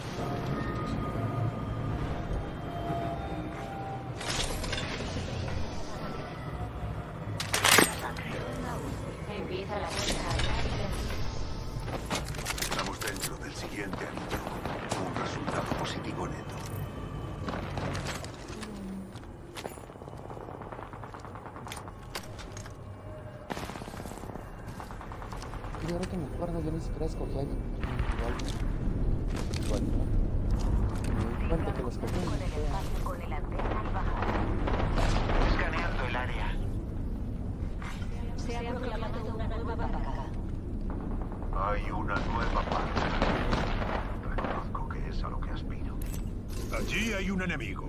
S5: Empieza la cuenta atrás de la mía.
S10: Estamos dentro del siguiente anillo. Un resultado positivo neto.
S2: Yo ahora que me acuerdo, yo ni siquiera escogí a igual. Igual, ¿no? Me di cuenta que lo escogí.
S6: Con el espacio con el antena y bajar.
S7: Escaneando el área.
S5: Se ha proclamado una nueva parca.
S10: Hay una nueva parte. Reconozco que es a lo que aspiro. Allí hay un enemigo.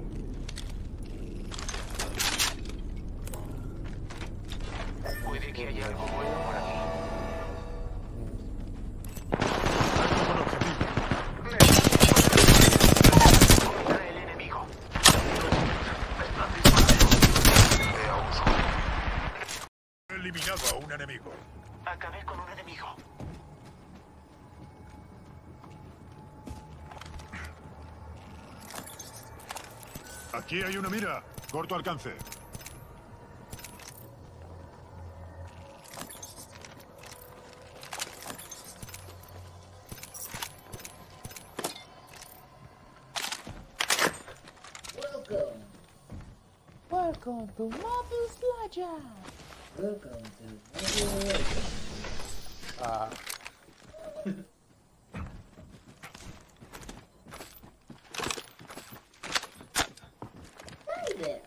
S7: Puede que haya algo bueno por aquí. Contra el enemigo.
S10: He eliminado a un enemigo.
S7: Acabé con un enemigo.
S10: Aquí hay una mira. Corto alcance.
S2: Welcome to Mobile Slayer.
S11: Welcome to Mobile.
S2: Ah.
S11: Hi there.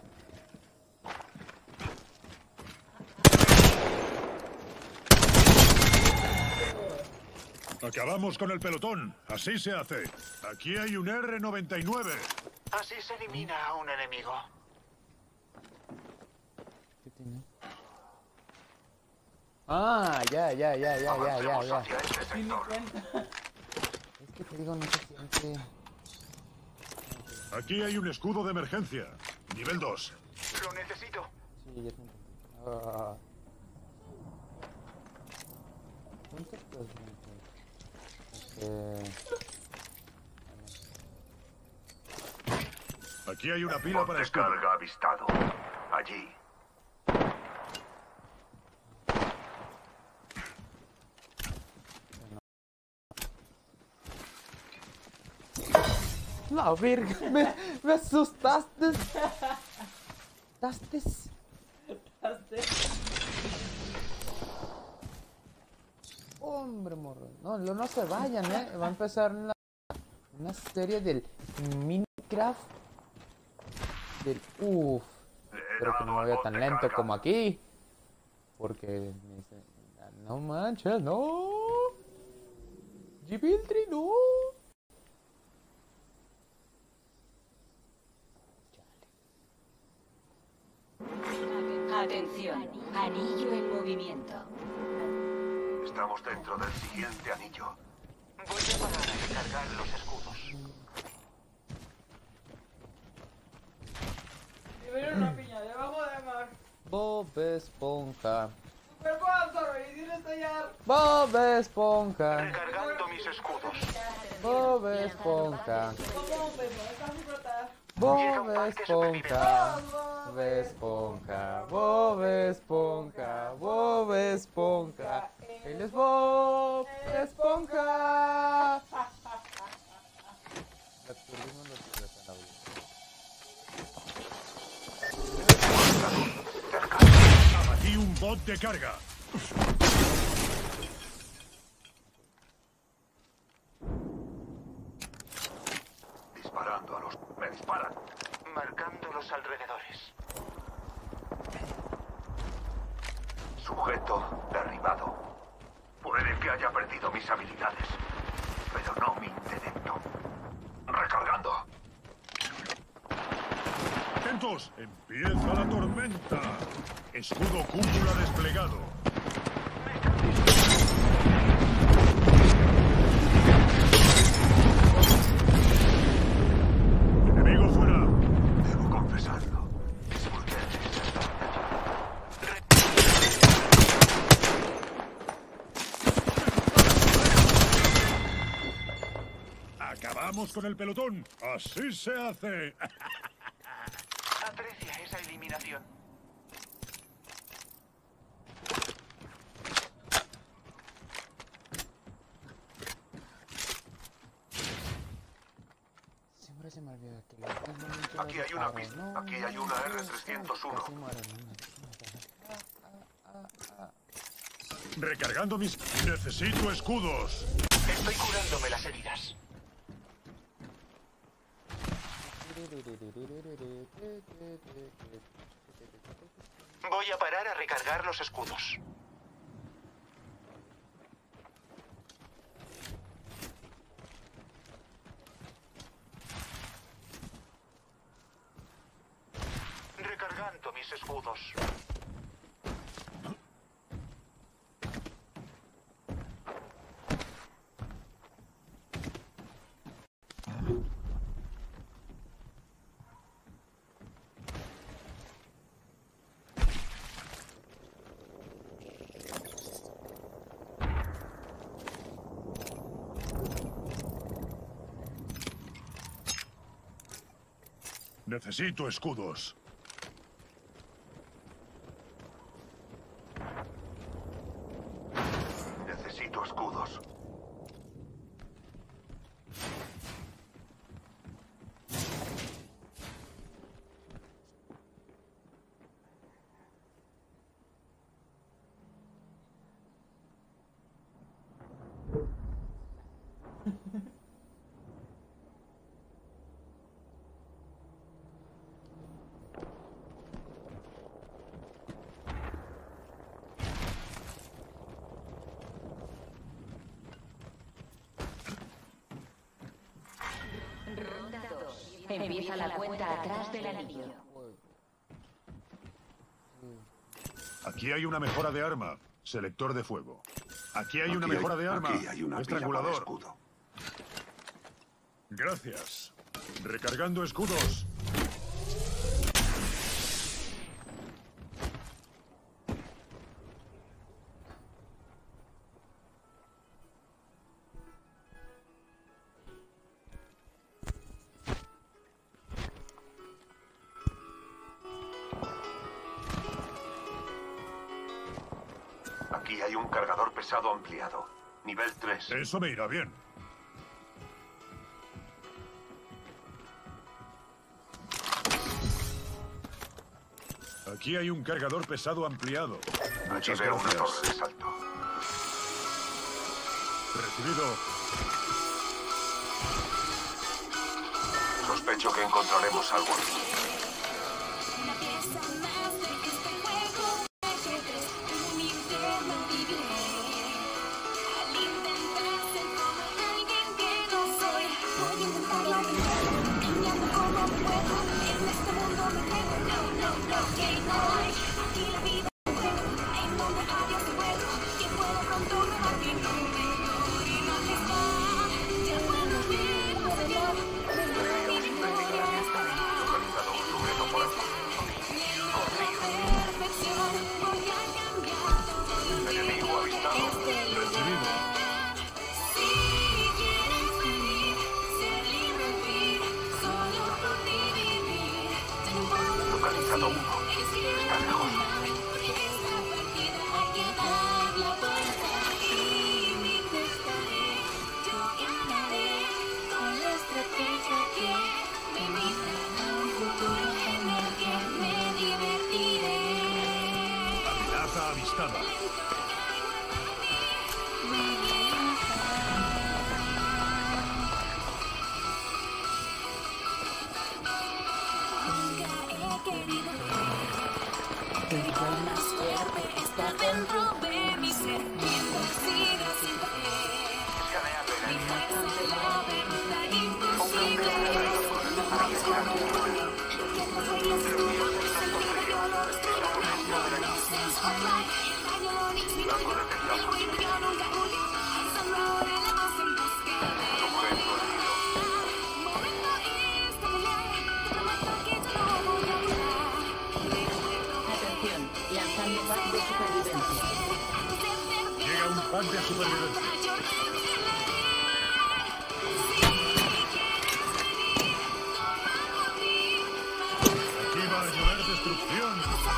S10: Acabamos con el pelotón. Así se hace. Aquí hay un R noventa y nueve.
S7: Así se elimina a un enemigo.
S2: ¿Qué tiene? Ah, ya, ya, ya, ya, ya, ya, ya.
S8: hacia este sector.
S2: Es que te digo, no se siente.
S10: Aquí hay un escudo de emergencia. Nivel dos.
S7: Lo necesito.
S2: Sí, ya te entendí. Ah. ¿Cuánto pues, este...
S10: Aquí hay una pila para escudo.
S8: Descarga avistado. Allí.
S2: La verga, me, me asustaste. ¿Asustaste? Hombre, morro. No, no, no se vayan, eh. Va a empezar una, una serie del Minecraft. Del uff. Espero que no vaya tan lento como aquí. Porque me dicen, no manches, no. Gibiltri, no.
S5: Atención, anillo en movimiento.
S8: Estamos dentro del siguiente anillo.
S7: Voy a parar a recargar los escudos.
S11: Y ver una piña debajo de mar.
S2: Bob Esponja.
S11: Super Bowser y sin estallar.
S2: Bob Esponja.
S7: Recargando mis escudos.
S2: Bob Esponja.
S11: Como un peso, es casi flotar.
S2: Bob Esponja. Bob Esponja. Bob Esponja. Bob Esponja. Él es Bob Esponja. Aturdimos los que están hablando.
S10: Aquí un bot de carga.
S8: Disparando a los... Me disparan.
S7: Marcando los alrededores.
S8: Sujeto derribado. Puede que haya perdido mis habilidades, pero no mi intelecto. Recargando.
S10: Atentos, empieza la tormenta. Escudo cúpula desplegado. Enemigo fuera.
S8: Debo confesarlo. Es muy triste esta batalla.
S10: Acabamos con el pelotón. Así se hace.
S7: Aprecia esa eliminación.
S2: Siempre se me olvida que la...
S8: Aquí hay una pista.
S2: No,
S8: Aquí hay una R trescientos uno.
S2: casi muero, no.
S10: Recargando mis... Necesito escudos.
S7: Estoy curándome las heridas. Voy a parar a recargar los escudos. Recargando mis escudos.
S10: Necesito escudos.
S8: Necesito escudos.
S5: Ronda dos. Empieza la cuenta atrás del anillo.
S10: Aquí hay una mejora de arma. Selector de fuego. Aquí hay una
S8: Aquí hay-
S10: mejora de arma.
S8: aquí hay una pila
S10: Estrangulador.
S8: para escudo.
S10: Gracias. Recargando escudos.
S8: Aquí hay un cargador pesado ampliado. Nivel tres.
S10: Eso me irá bien. Aquí hay un cargador pesado ampliado.
S8: Aquí
S10: Muchas
S8: veo una
S10: gracias.
S8: torre de salto.
S10: Recibido.
S8: Sospecho que encontraremos algo aquí.
S12: Una pieza más de este juego de ajedrez, unirte malviviré. Al intentar ser como alguien que no soy, voy a intentar la verdad, engañando como puedo. En este mundo me quedo, no, no, no, que no hay. Aquí la
S8: Está lejos.
S12: Esta partida hay que dar la vuelta y me estaré. Yo ganaré con la estrategia que me invita a un futuro en el que me divertiré.
S10: Amenaza avistada.
S12: Pero la suerte está dentro de mi ser, mientras siga sin caer. Mi fuerza de la verdad imposible. Vamos con tu pony, que no reglas de tu mundo, es el líder, yo lo destruyo. No seas hotline, el daño lo disminuyo. El ruido yo nunca huyo, al salvador elevamos en busca de la verdad. Momento estelar, te prometo que yo no voy a dudar.
S5: Atención, lanzando pack de supervivencia.
S10: Llega un pack de supervivencia. Aquí va a llover destrucción.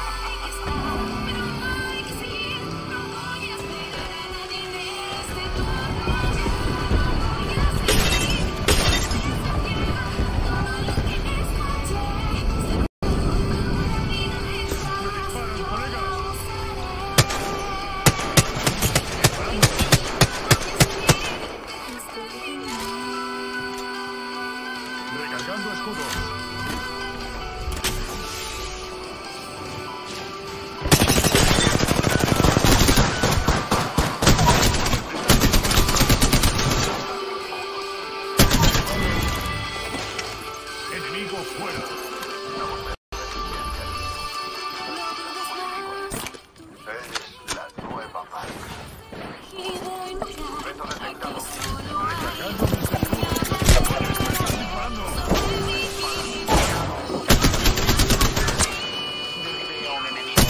S10: Recargando escudos. Enemigo fuera.
S8: Es la nueva Mark. Reto detectado.
S10: Recargando mis escudos. Disparando.
S9: Derribe a un enemigo.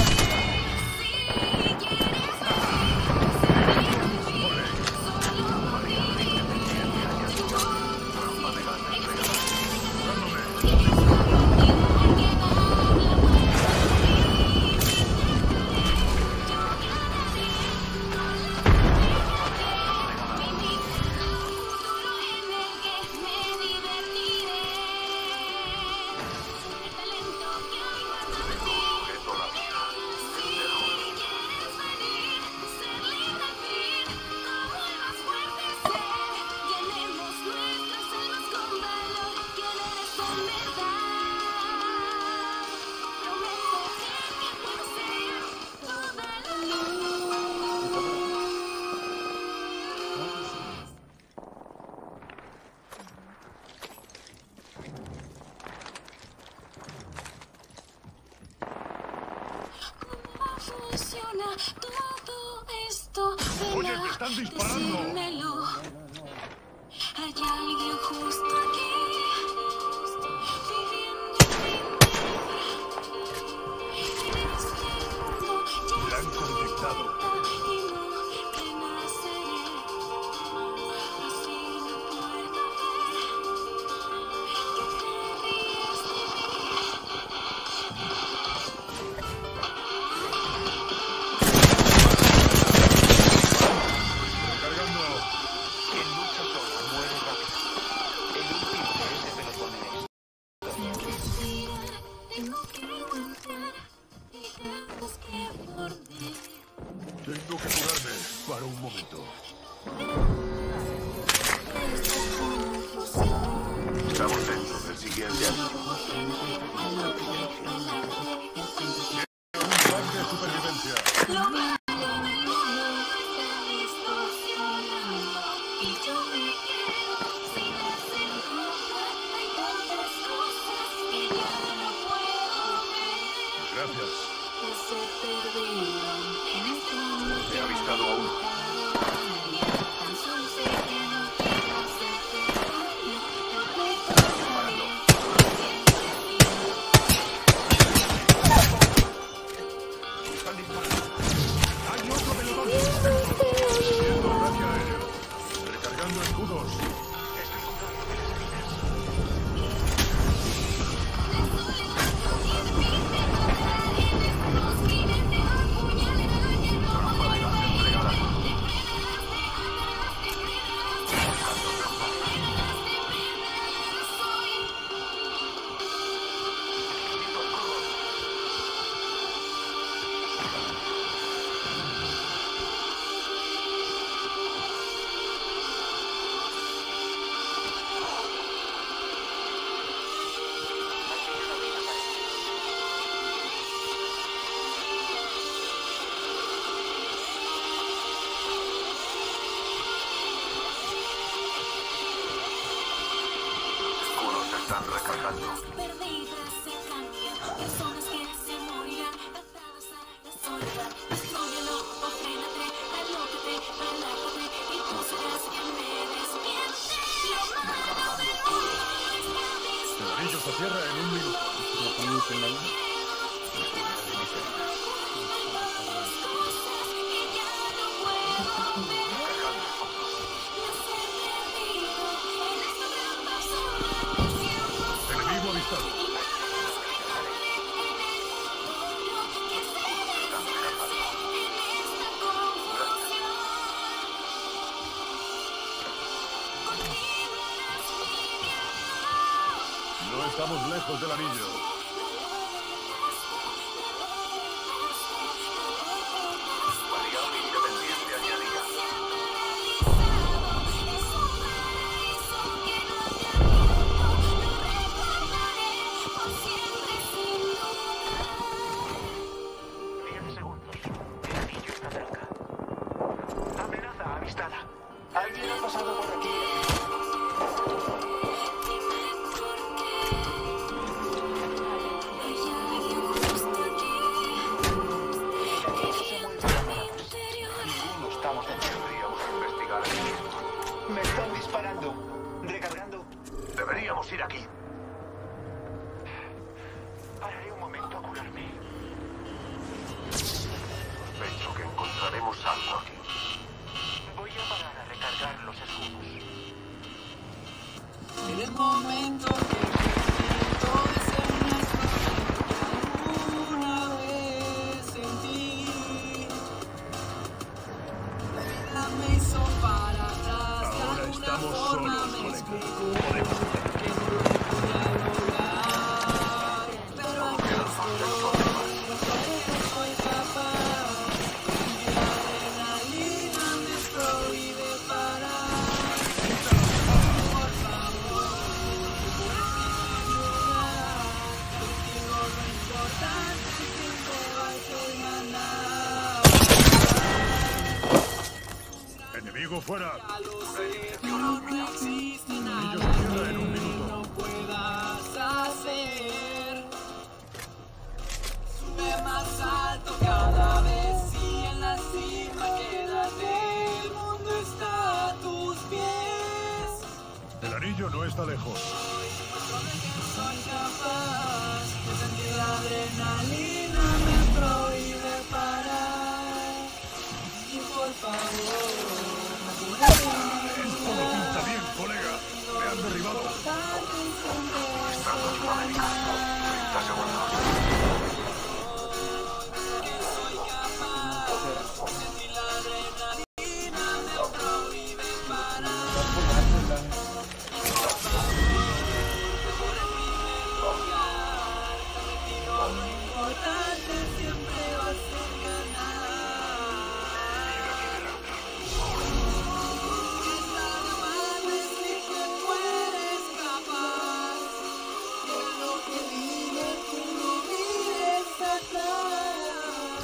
S12: Funciona todo esto.
S10: Oye, te están disparando.
S12: Decírmelo. Hay alguien justo aquí, viviendo en este mundo.
S10: Blanco detectado.
S12: Y no renaceré. Así no puedo ver que te ríes de
S10: Recargando.
S9: Quien lucha solo muere rápido. El último de este pelotón eres.
S12: Tengo que aguantar y tenemos que morder.
S10: Tengo que curarme. Para un momento.
S8: Estamos dentro del siguiente año.
S10: Un pack de supervivencia.
S12: Lo malo del mundo está distorsionando y yo me quedo sin hacer nada. Hay tantas cosas que ya no puedo ver.
S10: Gracias.
S12: De ser perdido en este mundo.
S8: He avistado a uno.
S12: Tan solo sé que no quiero hacerte daño.
S8: Disparando. Están disparando.
S10: Hay otro pelotón. Haciendo ataque aéreo. Recargando escudos.
S12: Estoy
S8: recargando.
S12: Perdidas en cambio, personas que se morirán atadas a la soledad. Descógelo o frénate, alócate, relájate y tú serás quien me despierte. Lo malo del mundo es la misma.
S10: El anillo se cierra en un minuto. Enemigo avistado. No estamos lejos del anillo.
S8: Variable independiente añadida.
S3: Diez segundos. El anillo está cerca. Amenaza avistada.
S7: Alguien ha pasado por aquí. Ninguno estamos dentro.
S8: Deberíamos investigar aquí mismo.
S7: Me están disparando. Recargando.
S8: Deberíamos ir aquí.
S3: Pararé un momento a curarme.
S8: Sospecho que encontraremos algo aquí.
S3: Voy a parar a recargar los escudos.
S11: En el momento que todo ese nuestro una vez sentí. La me hizo para atrás. de
S10: Ahora
S11: alguna
S10: estamos
S11: forma
S10: solos,
S11: me
S10: colega.
S11: explicó
S10: Podemos
S11: que no lo podía lograr. Pero aquí estoy, no soy capaz. Y la adrenalina me prohíbe parar. Por favor, contigo lo importante siempre va a ser ganar.
S10: Enemigo fuera.
S11: Ya lo sé, pero no existe
S10: El anillo
S11: nada
S10: se cierra en un
S11: que
S10: minuto.
S11: no puedas hacer. Sube más alto cada vez y en la cima quédate. El mundo está a tus pies.
S10: El anillo no está lejos.
S11: Soy capaz de sentir la adrenalina, me prohíbe parar. Y por favor,
S10: Esto no pinta bien, colega. Me han derribado.
S8: treinta segundos.
S11: soy capaz de sentir la adrenalina, me prohíbe parar. Lo importante siempre va a ser ganar. Es nada más decir que tú eres capaz. Que lo que vives tú no vives atrás.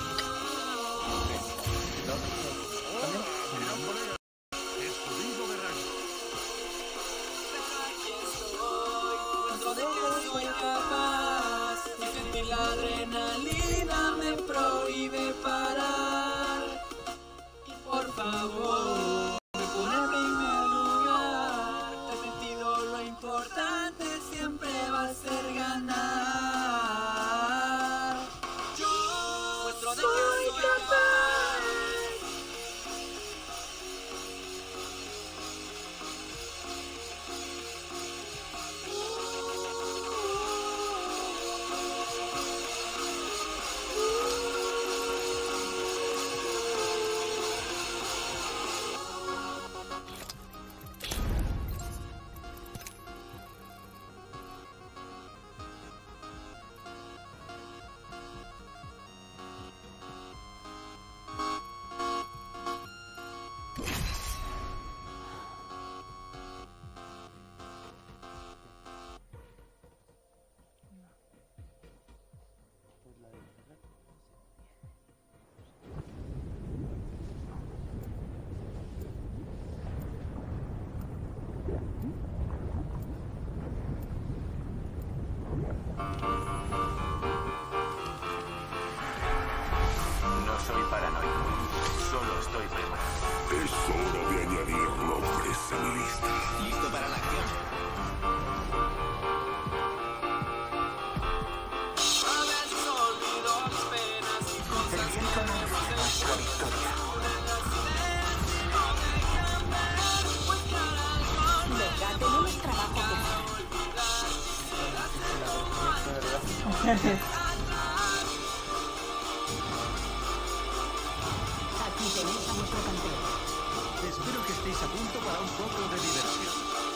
S10: Mira, colega. Escudido de rango.
S11: Pero aquí estoy, dentro de que soy capaz de sentir la adrenalina, me prohíbe parar. Y por favor, me pone en primer lugar. He sentido lo importante siempre va a ser ganar. Yo soy capaz.
S5: Aquí tenéis a vuestro campeón.
S3: Espero que estéis a punto para un poco de diversión.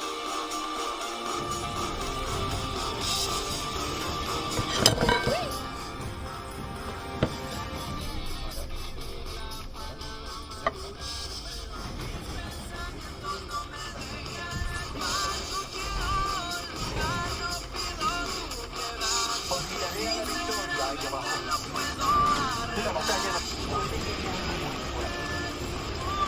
S7: Olvidaré a la victoria ahí abajo. La batalla puede que sea muy fuerte.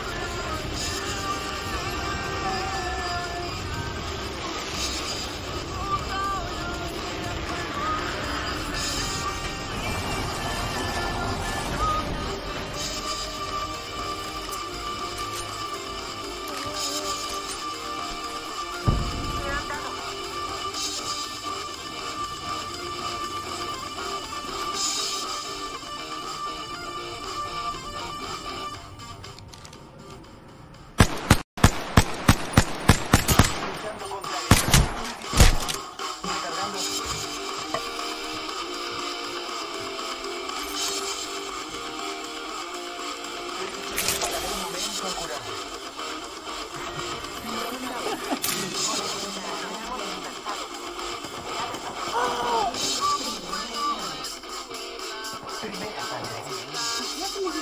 S7: Luchando contra el recargando. Pararé un momento a curarme. Primera sangre.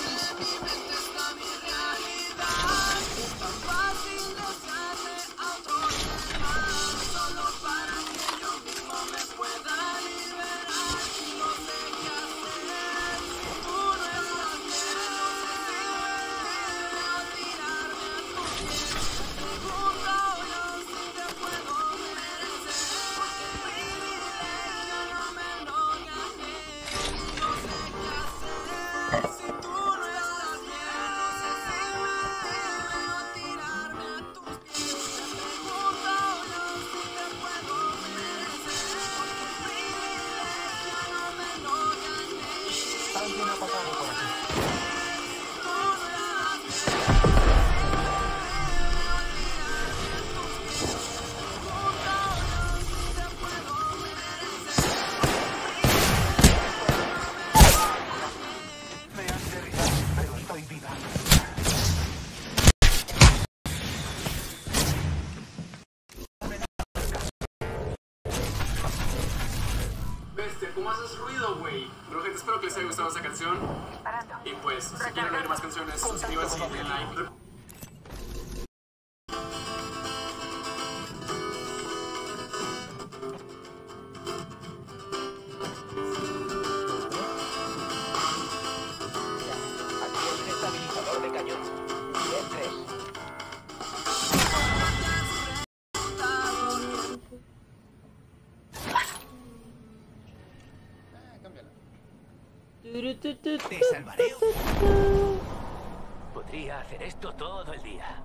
S7: Alguien ha pasado por aquí. Me han derribado, pero estoy viva.
S13: Bestia, ¿cómo haces ruido, güey? Pero gente, espero que les haya gustado esta canción. Y pues, si quieren oír más canciones, suscríbanse y denle like.
S7: Aquí hay un estabilizador de cañón. diez tres.
S9: Te salvaré. Podría hacer esto todo el día.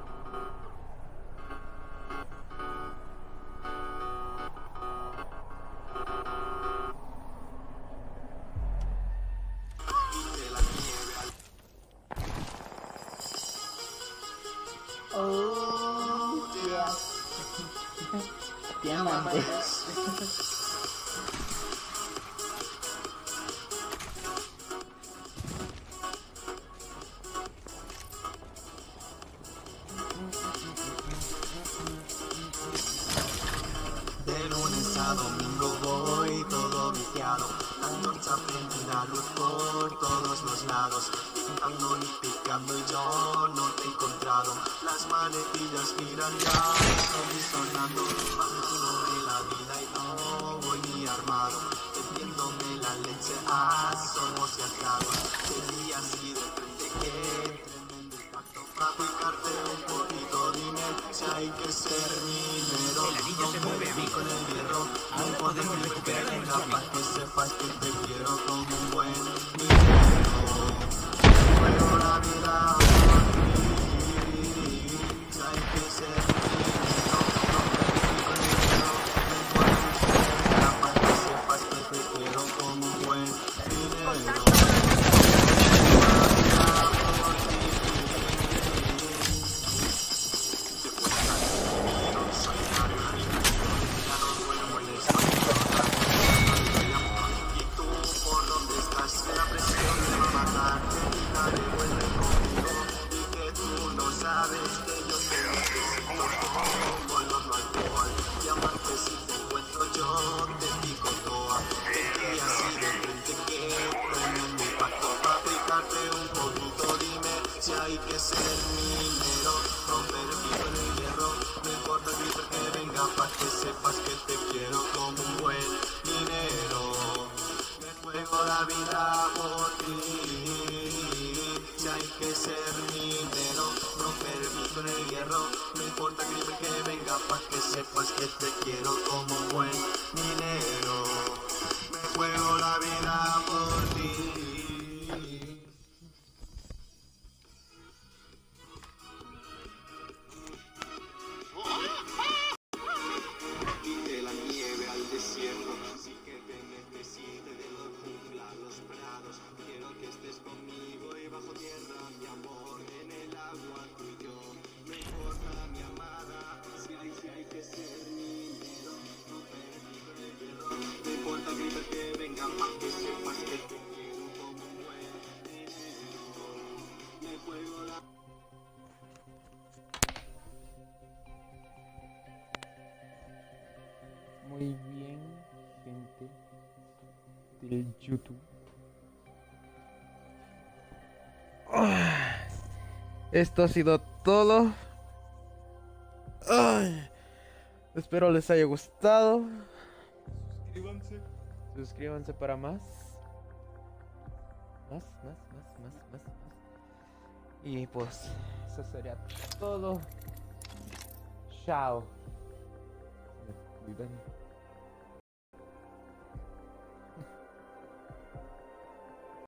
S2: Oh, yeah. Diamantes.
S11: De lunes a domingo voy todo viciado, la antorcha prendida, luz por todos los lados, pintando y picando y yo no te he encontrado, las manecillas giran ya, estoy sonando, página de la vida y no voy ni armado, metiéndome la leche a somos y asados, de día así de frente que tremendo impacto, para picarte un poquito, dime si hay que ser minero.
S9: El anillo se mueve a mí.
S11: Con el hierro, no podemos recuperar el para que sepas que te quiero como un buen minero. Pero la vida si hay que ser minero, no te con el hierro, no puedes ser para que sepas que te quiero como un buen minero.
S14: que ser minero, romper el piso en el hierro. No importa el grito que venga, pa' que sepas que te quiero como un buen minero. Me juego la vida por ti. Si hay que ser minero, romper el piso en el hierro. No importa el grito que venga, pa' que sepas que te quiero como un buen minero. Me juego la vida por ti. Y de la nieve al desierto, sí que te necesite de la jungla a los prados. Quiero que estés conmigo y bajo tierra, mi amor, en el agua tú y yo. No importa mi amada, si hay, si hay que ser minero, romper el piso en el hierro. No importa el grito que venga, pa' que sepas que te quiero como un buen minero. Me juego la...
S2: Muy bien, gente del YouTube. Ah, esto ha sido todo. Ay, espero les haya gustado. Suscríbanse. Suscríbanse para más. Más, más, más, más, más, más. Y pues, eso sería todo. Chao. Se me cuidan.